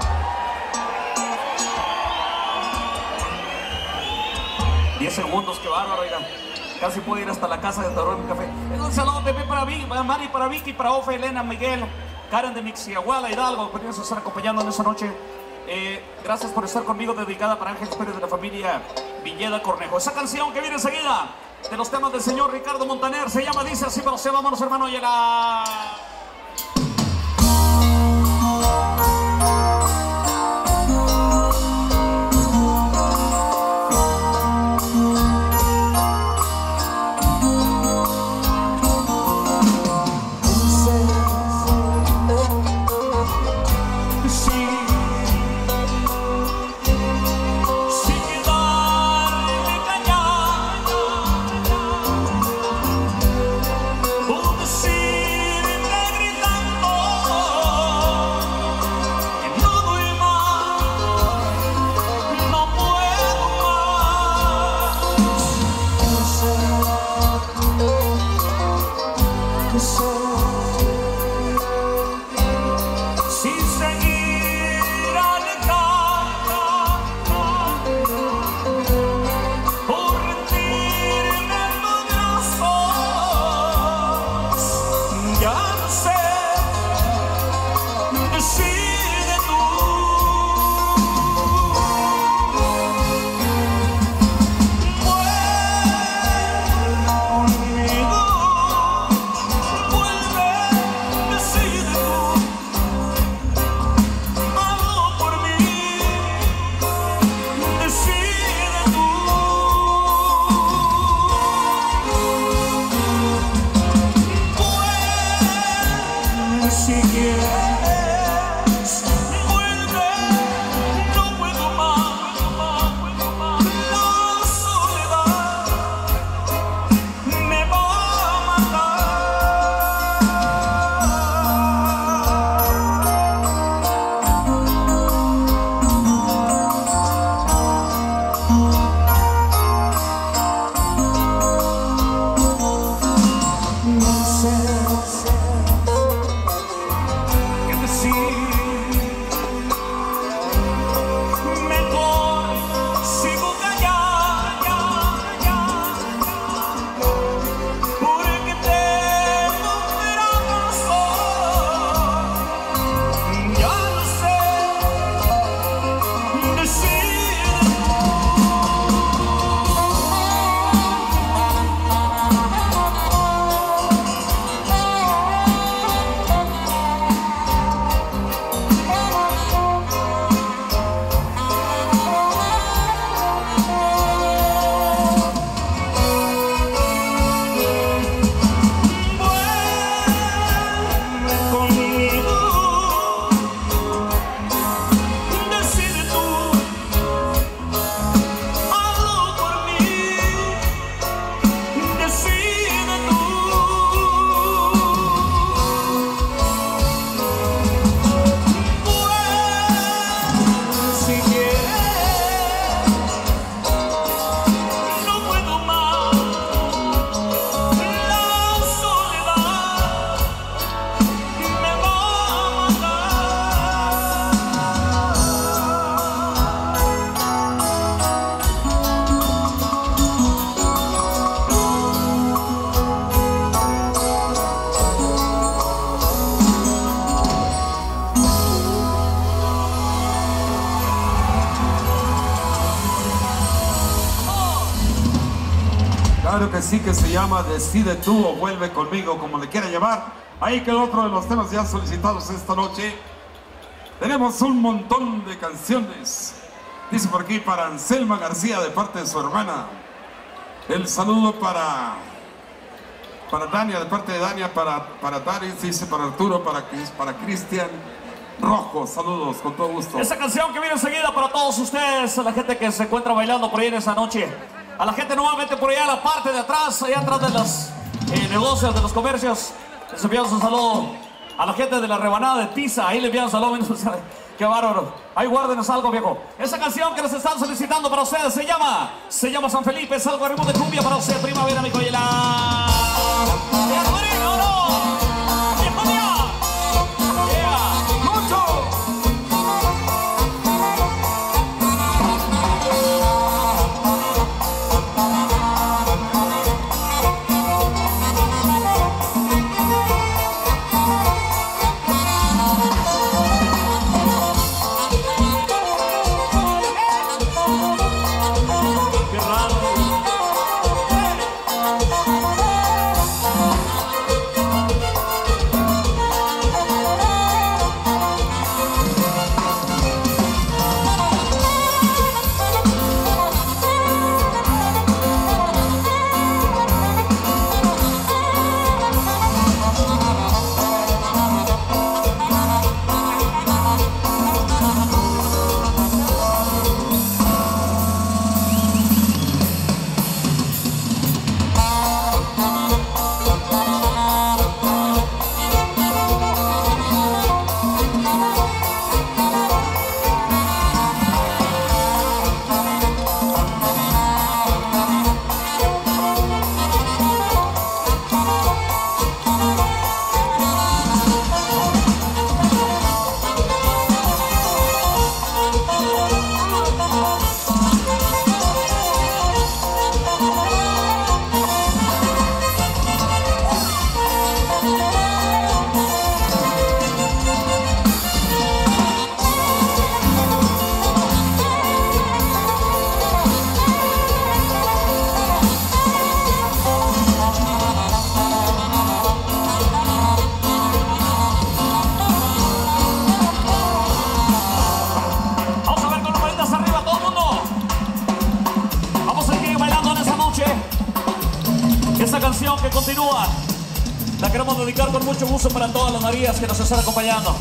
diez segundos, qué bárbaro, oigan. Casi puedo ir hasta la casa de tomar un café. Un saludo también para Vicky, para Mari, para Vicky, para Ofe, Elena, Miguel, Karen de Mixiahuala, Hidalgo, por eso estar acompañando en esta noche. Eh, gracias por estar conmigo, dedicada para Ángel Pérez de la familia Villeda Cornejo. Esa canción que viene enseguida, de los temas del señor Ricardo Montaner, se llama, dice así, pero se vámonos, hermano, y la... Decir Claro que sí, que se llama Decide Tú o Vuelve Conmigo, como le quiera llamar. Ahí quedó otro de los temas ya solicitados esta noche. Tenemos un montón de canciones. Dice por aquí para Anselma García de parte de su hermana. El saludo para para Dania, de parte de Dania, para, para Daris, dice para Arturo, para, para Cristian Rojo. Saludos, con todo gusto. Esa canción que viene enseguida para todos ustedes, a la gente que se encuentra bailando por ahí en esa noche. A la gente nuevamente por allá, a la parte de atrás, allá atrás de los eh, negocios, de los comercios. Les enviamos un saludo a la gente de la rebanada de pizza. Ahí le enviamos un saludo. Qué bárbaro. Ahí guárdenos algo, viejo. Esa canción que nos están solicitando para ustedes se llama, se llama San Felipe. Es algo de ritmo de cumbia para usted. Primavera, mi coyela. Que continúa, la queremos dedicar con mucho gusto para todas las Marías que nos están acompañando.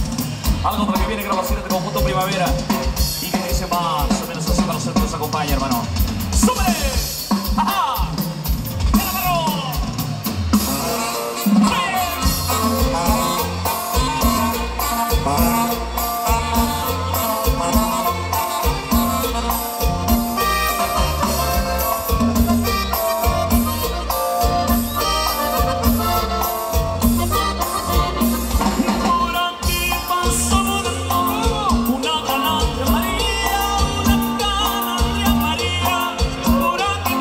Algo para que viene grabaciones de Conjunto Primavera y que dice más o menos así para usted que nos acompaña, hermano. ¡Súbele! ¡Ajá! ¡El agarro! Una galante María, una galante María, por aquí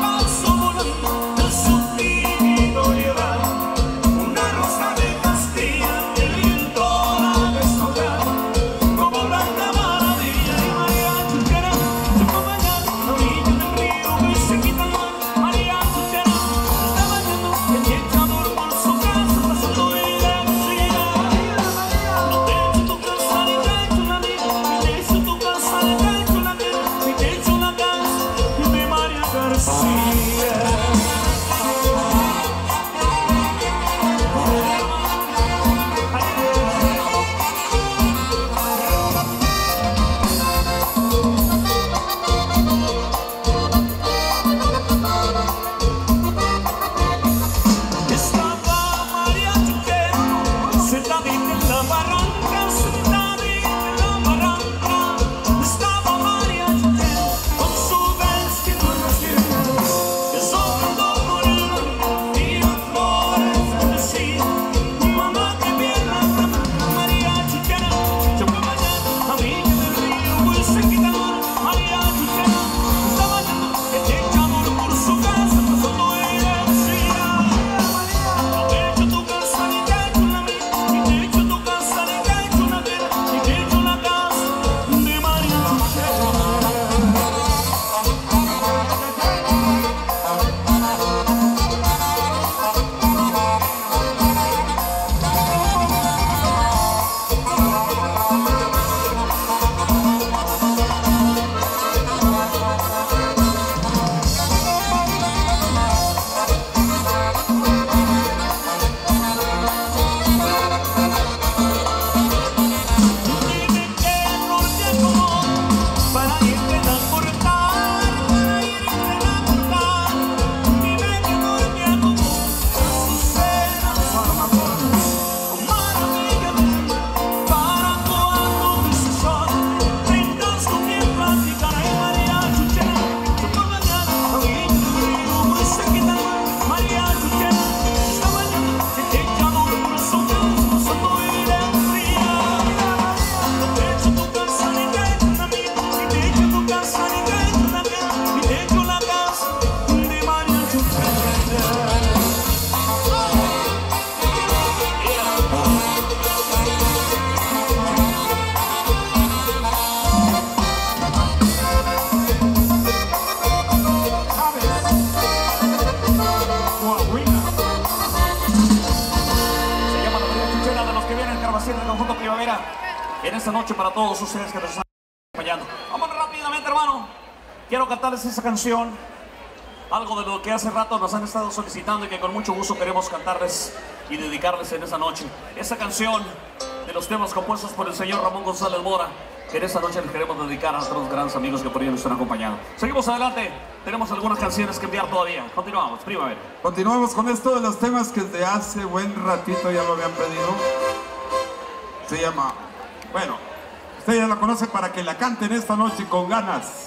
Primavera. En esta noche para todos ustedes que nos están acompañando. Vamos rápidamente, hermano. Quiero cantarles esa canción. Algo de lo que hace rato nos han estado solicitando y que con mucho gusto queremos cantarles y dedicarles en esta noche. Esa canción de los temas compuestos por el señor Ramón González Mora, que en esta noche les queremos dedicar a otros grandes amigos que por ahí nos están acompañando. Seguimos adelante, tenemos algunas canciones que enviar todavía. Continuamos, Primavera. Continuamos con esto de los temas que desde hace buen ratito ya lo habían pedido. Se llama, bueno, usted ya la conoce para que la canten esta noche con ganas.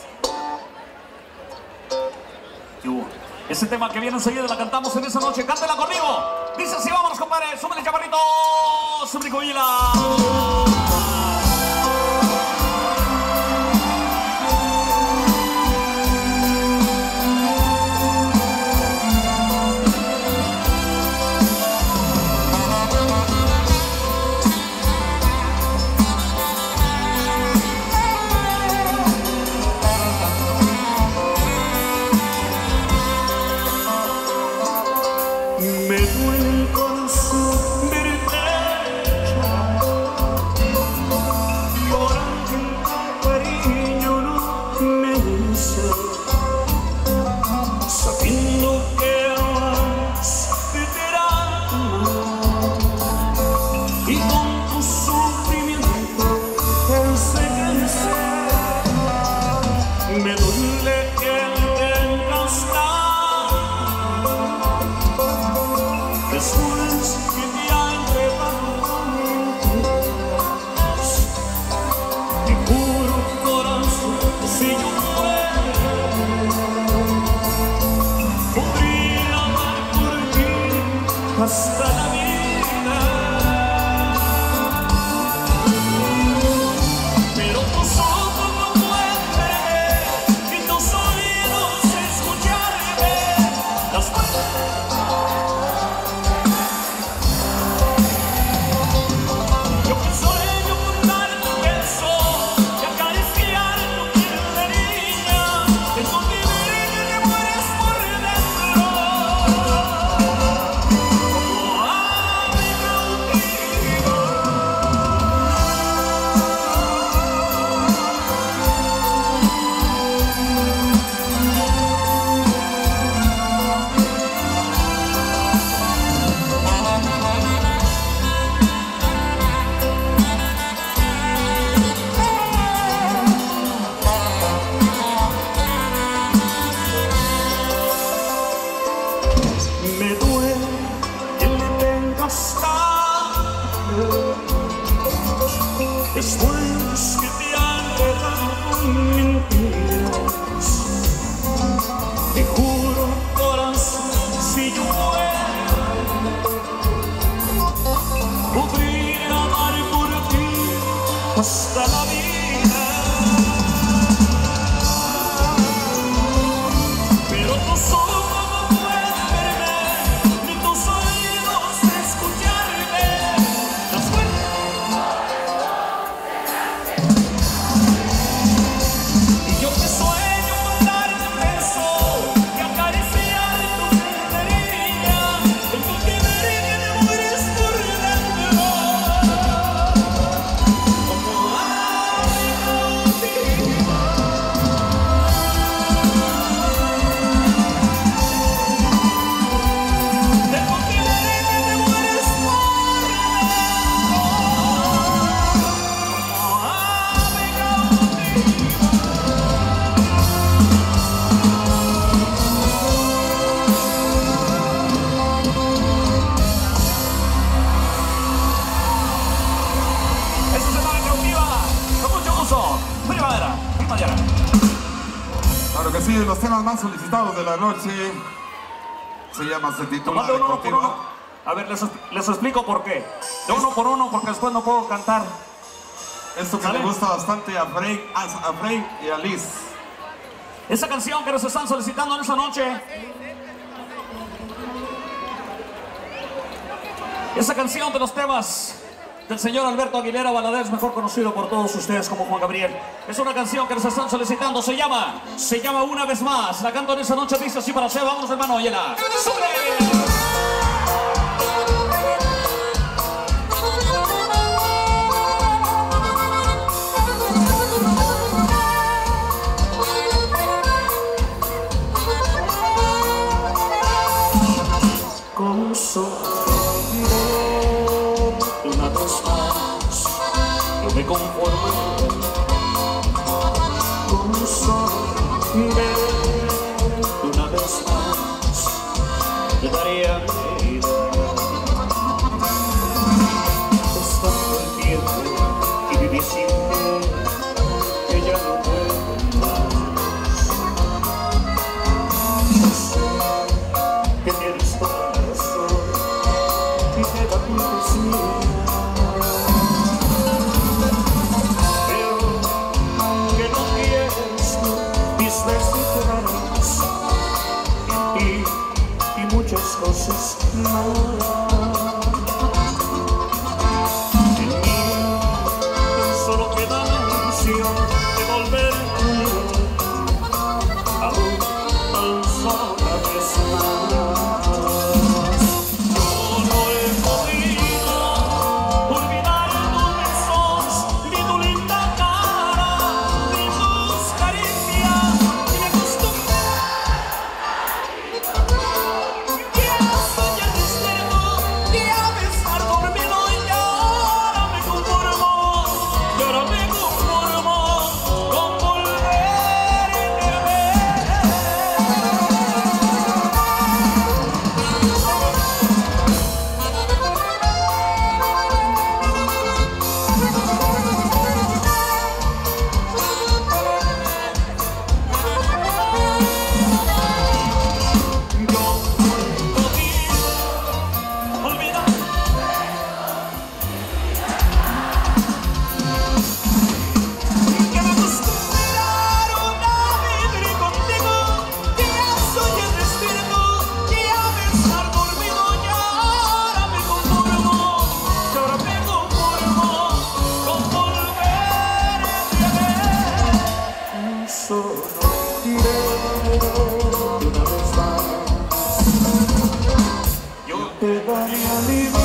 Ese tema que viene enseguida la cantamos en esa noche. Cántela conmigo. Dice así, vámonos, compadre. Súbele, chaparrito. Súbele, cubila. Me duele el corazón verte por alguien con cariño no me dice, sabiendo que vas veterano y con tu sufrimiento enseguece. Me duele que tengas después que te ha entregado con mentiras. Te juro, corazón, si yo pudiera, podría amar por ti hasta la vida. Pero tus ojos no pueden ver y tus oídos escucharme. Las puertas me duele que le tengas tanto después que te han dejado con mentiras. Te juro, corazón, si yo pudiera, podría amar por ti hasta la vida. Pero tus ojos Claro que sí, de los temas más solicitados de la noche. Se llama, se titula Tomando uno por Contigo. uno. A ver, les, les explico por qué. De uno por uno, porque después no puedo cantar. Esto que ¿Sale? le gusta bastante a Frey, a, a Frey y a Liz. Esa canción que nos están solicitando en esta noche. Esa canción de los temas del señor Alberto Aguilera Valadez, mejor conocido por todos ustedes como Juan Gabriel. Es una canción que nos están solicitando, se llama, se llama Una Vez Más. La canto en esa noche, dice así para usted, vámonos hermano, óyela. ¡Sube! conformo con solo verte una vez más. Te daría mi vida. Es tanto el tiempo que viví sin ti que ya no puedo más. No sé que tienes toda la razón y que la vida es mía. Muchas cosas malas en mí, solo queda la ilusión de volver conmigo, aún tan solo una vez más. Yo no he podido olvidar tus besos, ni tu linda cara, ni tus caricias, ni me acostumbré. Te daría mi vida.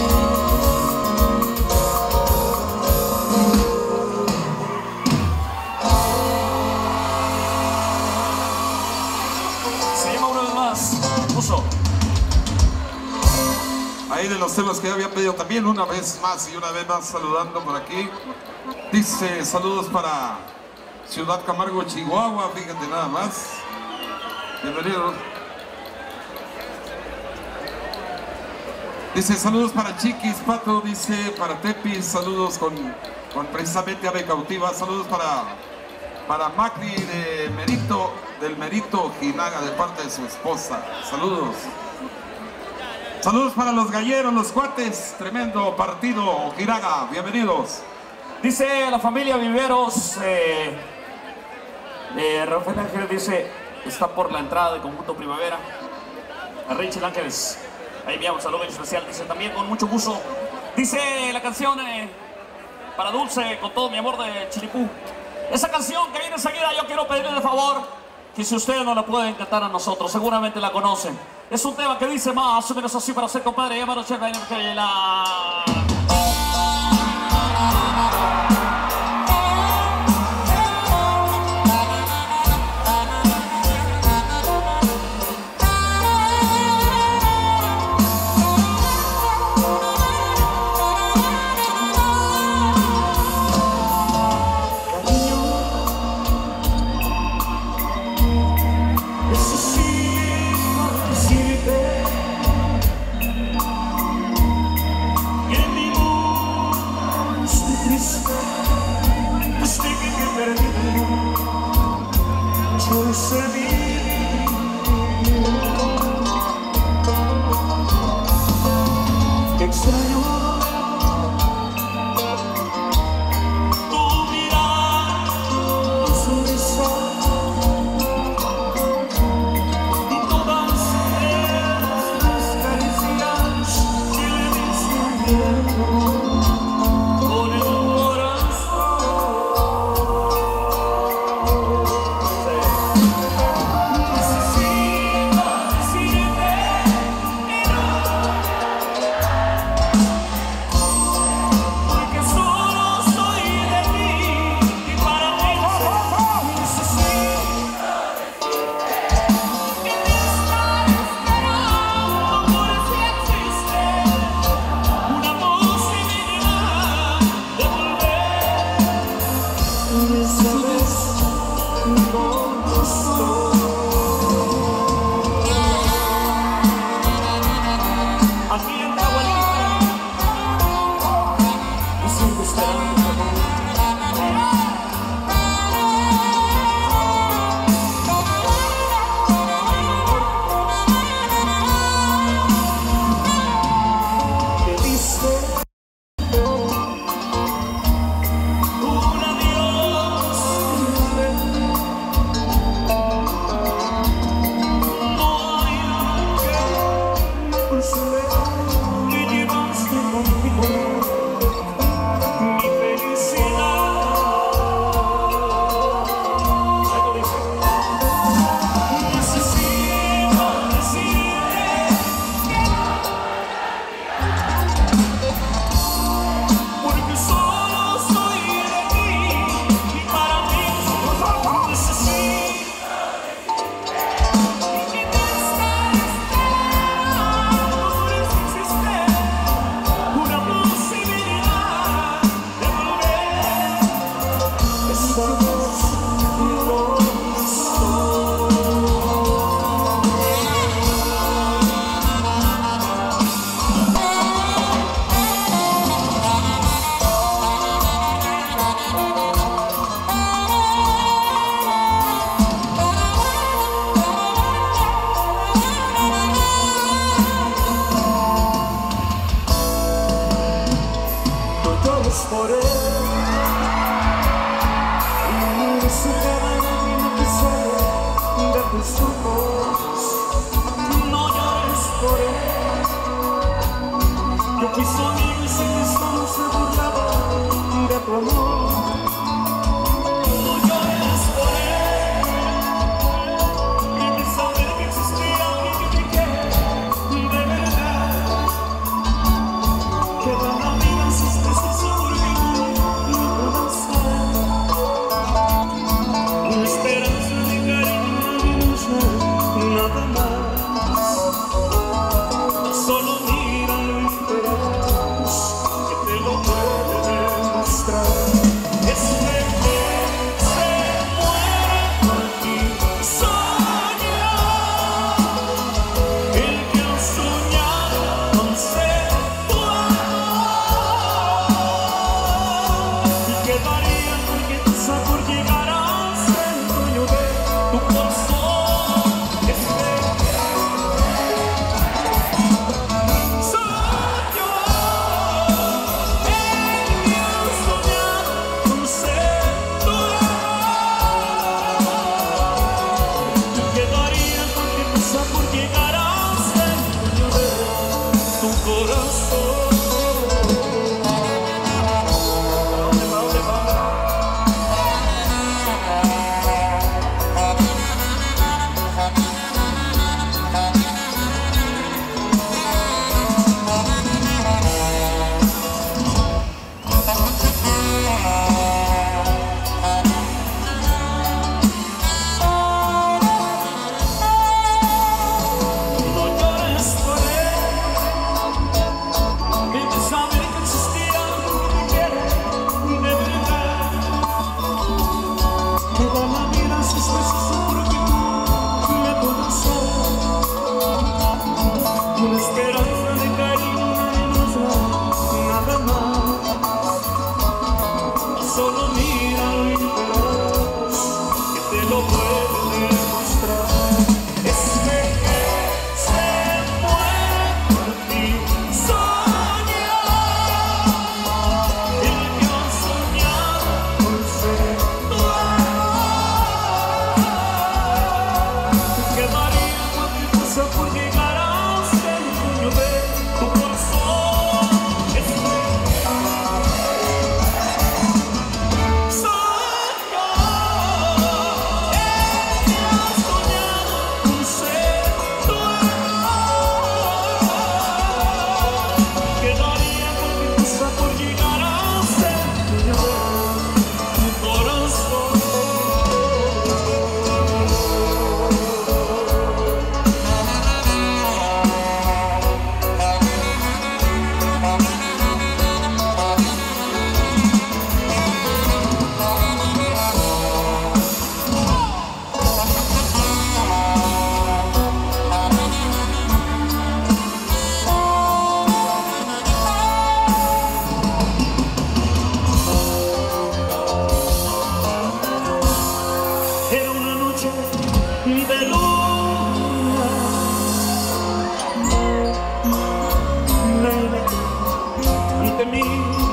Se llama una vez más, Uso. Ahí de los temas que ya había pedido también, una vez más y una vez más saludando por aquí. Dice, saludos para Ciudad Camargo, Chihuahua, fíjate nada más. Bienvenidos. Dice, saludos para Chiquis, Pato, dice, para Tepis, saludos con, con precisamente Ave Cautiva, saludos para, para Macri de Merito, del Merito Jinaga, de parte de su esposa, saludos. Saludos para los galleros, los cuates, tremendo partido, Jinaga, bienvenidos. Dice la familia Viveros, eh, eh, Rafael Ángeles dice, está por la entrada de Conjunto Primavera. A Rachel Ángeles. Ahí enviamos un saludo especial, dice también con mucho gusto. Dice la canción eh, para Dulce, con todo mi amor de Chilipú. Esa canción que viene enseguida, yo quiero pedirle de favor que si ustedes no la pueden cantar a nosotros, seguramente la conocen. Es un tema que dice más o menos así para ser compadre. Llámanos, chef, la... Give me Yo fui su amigo y sin eso no se burlaba de tu amor. No llores por él, y de saber que existía alguien que te quiere de verdad. Que da la vida si estás sobre mi corazón. Una esperanza de cariño luminosa, nada más. Solo míralo y verás que te lo puede demostrar. Es que se muere por ti, soñar. El que ha soñado con ser tu amor. Y quedaría cualquier cosa por llegar a ser el dueño de tu corazón. Es que por llegar a ser dueño de tu corazón. Una esperanza de cariño luminosa, nada más. Solo míralo y verás que te lo puede demostrar. Es que se muere por ti, soñar. El que ha soñado por ser tu amor. Quedaría cualquier cosa por llegar a tu corazón. Es que soñar. Él ha soñado con ser tu amor. Quedaría cualquier cosa por llegar a ser dueño de tu corazón. Era una noche de luna, nena, ante mí.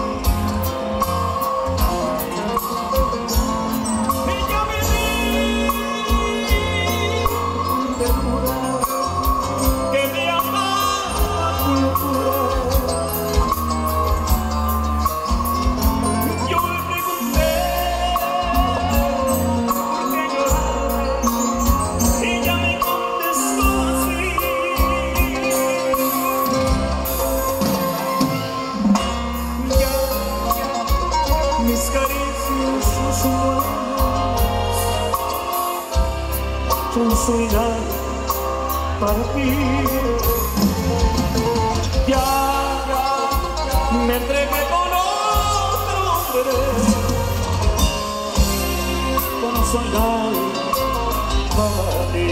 Y yo viví de jurar que me amaba con locura. Yo le pregunté mis caricias son buenas, son soledad para ti. Ya me entregué con otro hombre, con soledad para ti.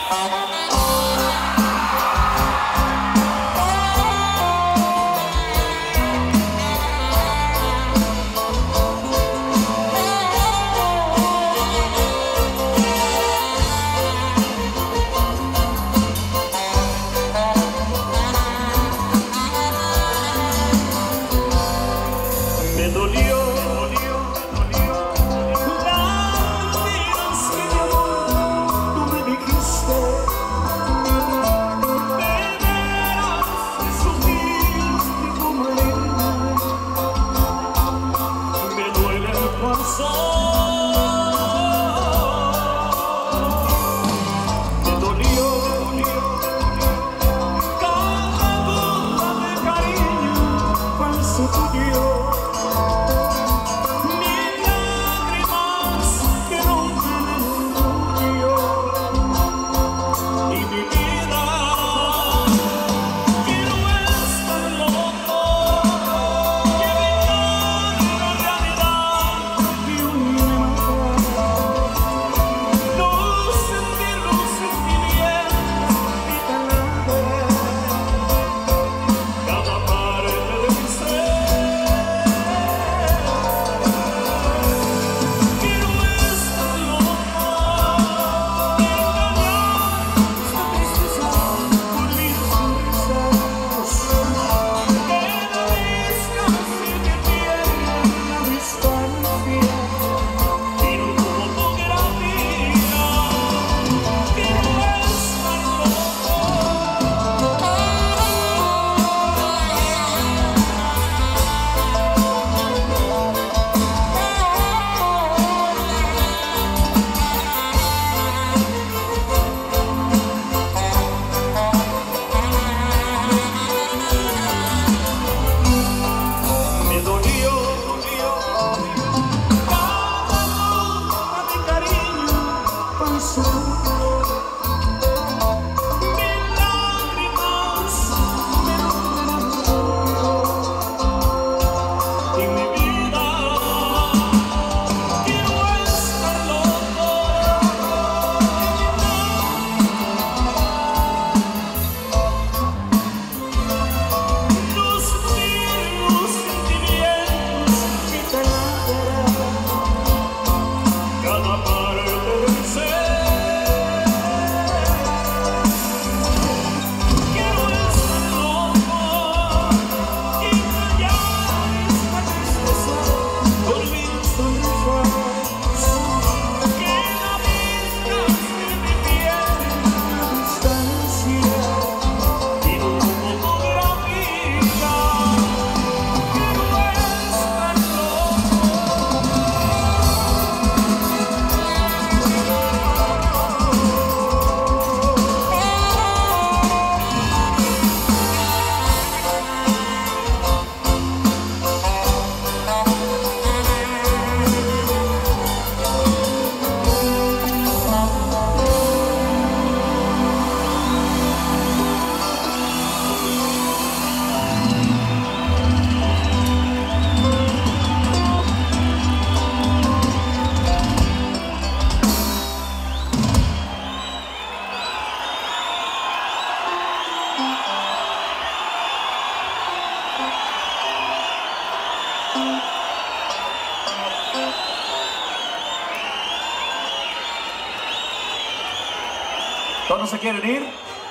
¿Todos no se quieren ir?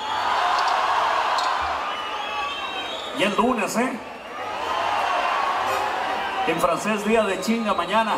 Y el lunes, ¿eh? En francés, día de chinga mañana.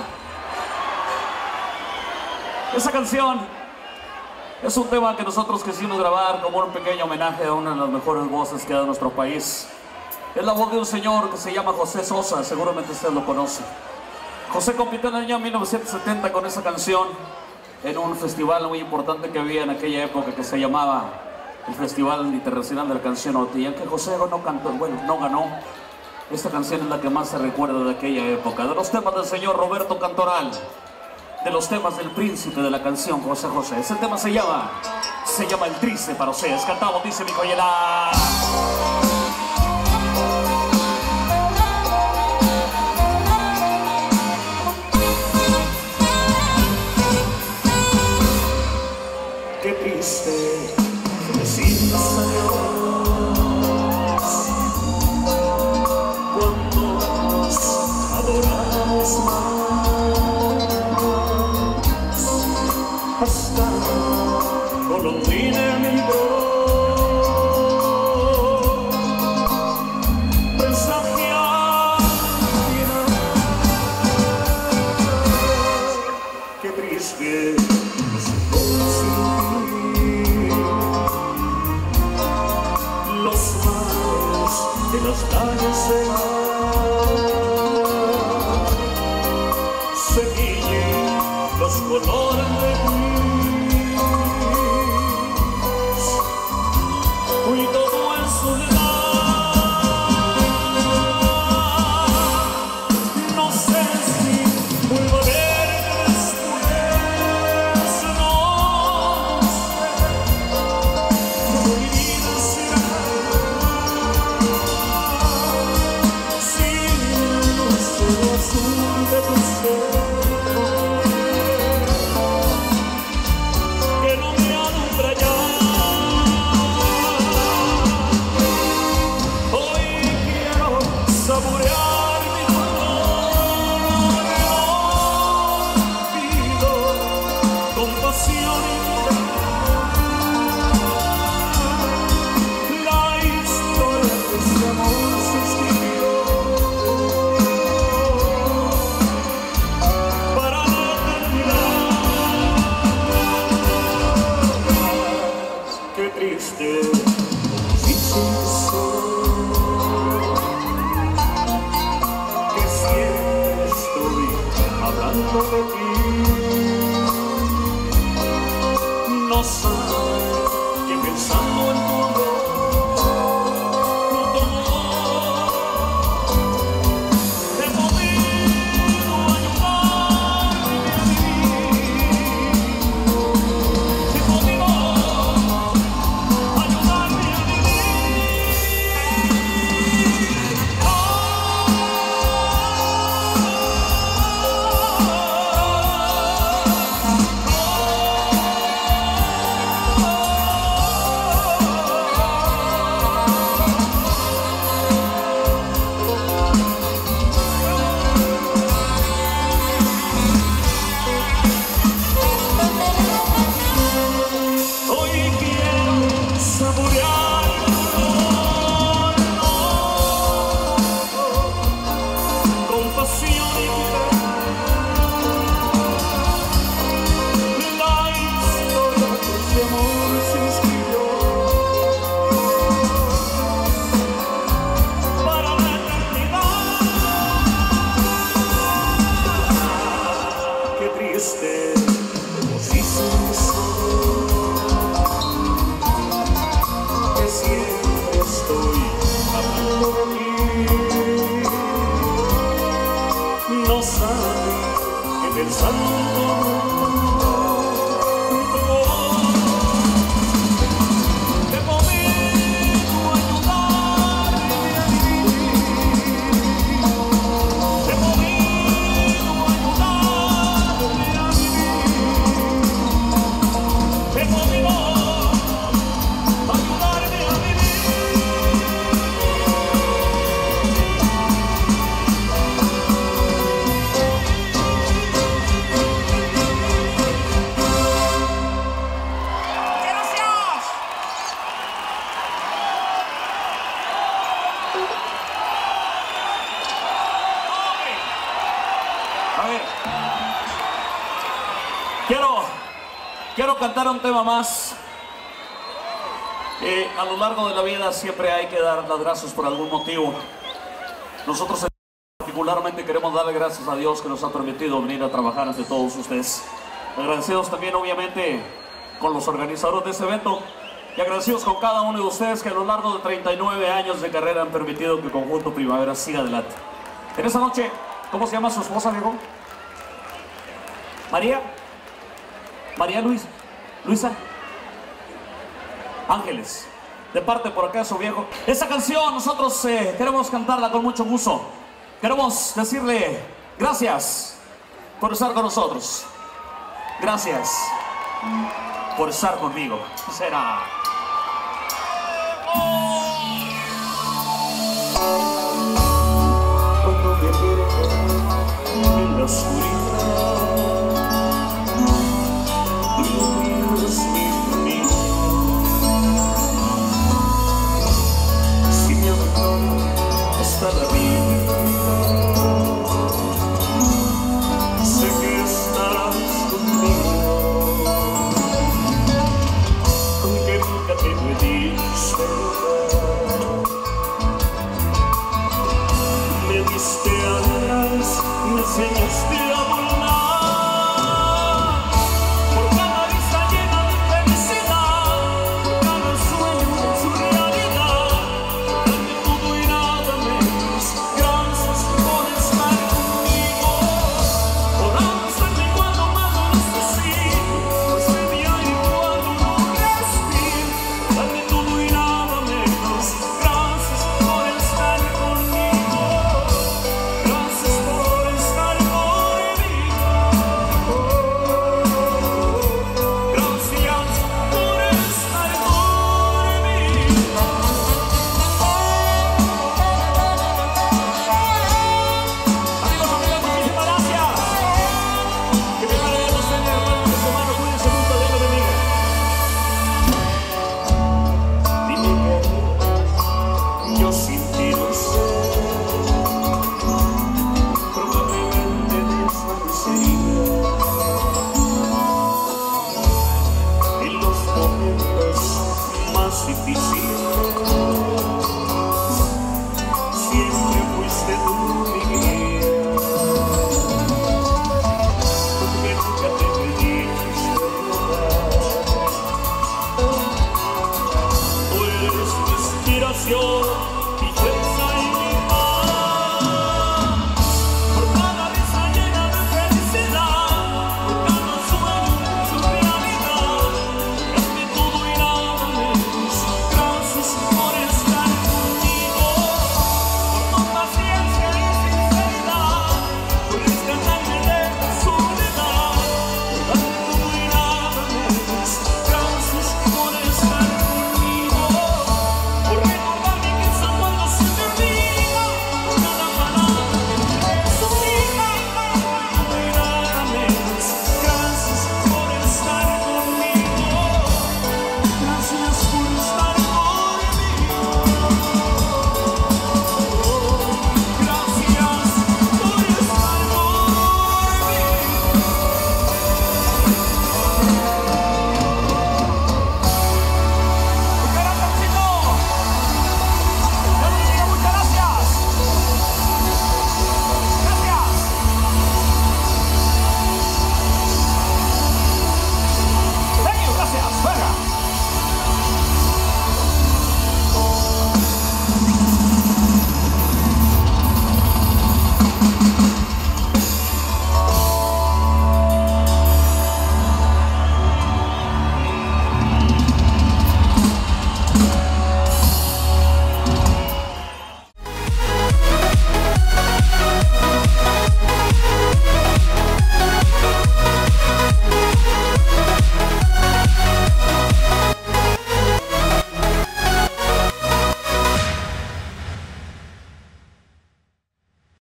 Esa canción es un tema que nosotros quisimos grabar como un pequeño homenaje a una de las mejores voces que ha dado nuestro país. Es la voz de un señor que se llama José Sosa, seguramente usted lo conoce. José compitió en el año mil novecientos setenta con esa canción en un festival muy importante que había en aquella época que se llamaba el Festival Internacional de la Canción Oti. Y aunque José no cantó, bueno, no ganó, esta canción es la que más se recuerda de aquella época. De los temas del señor Roberto Cantoral, de los temas del príncipe de la canción, José José. Ese tema se llama, se llama El Triste para ustedes. Cantamos, dice mi collera. Qué triste triste decirnos adiós cuando nos adoramos más, hasta golondrina emigró, presagiando qué triste los mares de las calles se se guíen los colores de gris, hoy todo en soledad. No sé si vuelvo a verte después, no sé cómo mi vida será sin el cielo azul de tu ser, que no me alumbra ya. Hoy quiero saborear mi dolor, pido compasión y la historia de este amor se escribió para la eternidad. Qué triste si que siempre estoy hablando de ti. No sabes que pensando en tu amor, tu amor, he podido ayudarme a vivir, he podido ayudarme a vivir. Oh, hoy quiero saborear tu dolor, compasión y la historia de este amor se escribió para la eternidad. Qué triste si que siempre estoy hablando de ti. No sabes que pensando en tu amor, he podido ayudarme a vivir, he podido ayudarme a vivir, he podido ayudarme a vivir. ¡Gracias! A ver, quiero, quiero cantar un tema más. Eh, a lo largo de la vida siempre hay que dar las gracias por algún motivo. Nosotros particularmente queremos darle gracias a Dios que nos ha permitido venir a trabajar ante todos ustedes. Agradecidos también obviamente con los organizadores de este evento y agradecidos con cada uno de ustedes que a lo largo de treinta y nueve años de carrera han permitido que el Conjunto Primavera siga adelante. En esta noche, ¿cómo se llama su esposa, viejo? María. María Luis. Luisa. Ángeles. De parte por acá de su viejo. Esta canción nosotros eh, queremos cantarla con mucho gusto. Queremos decirle gracias por estar con nosotros. Gracias. por estar conmigo. Será. Cuando me pierdo en la oscuridad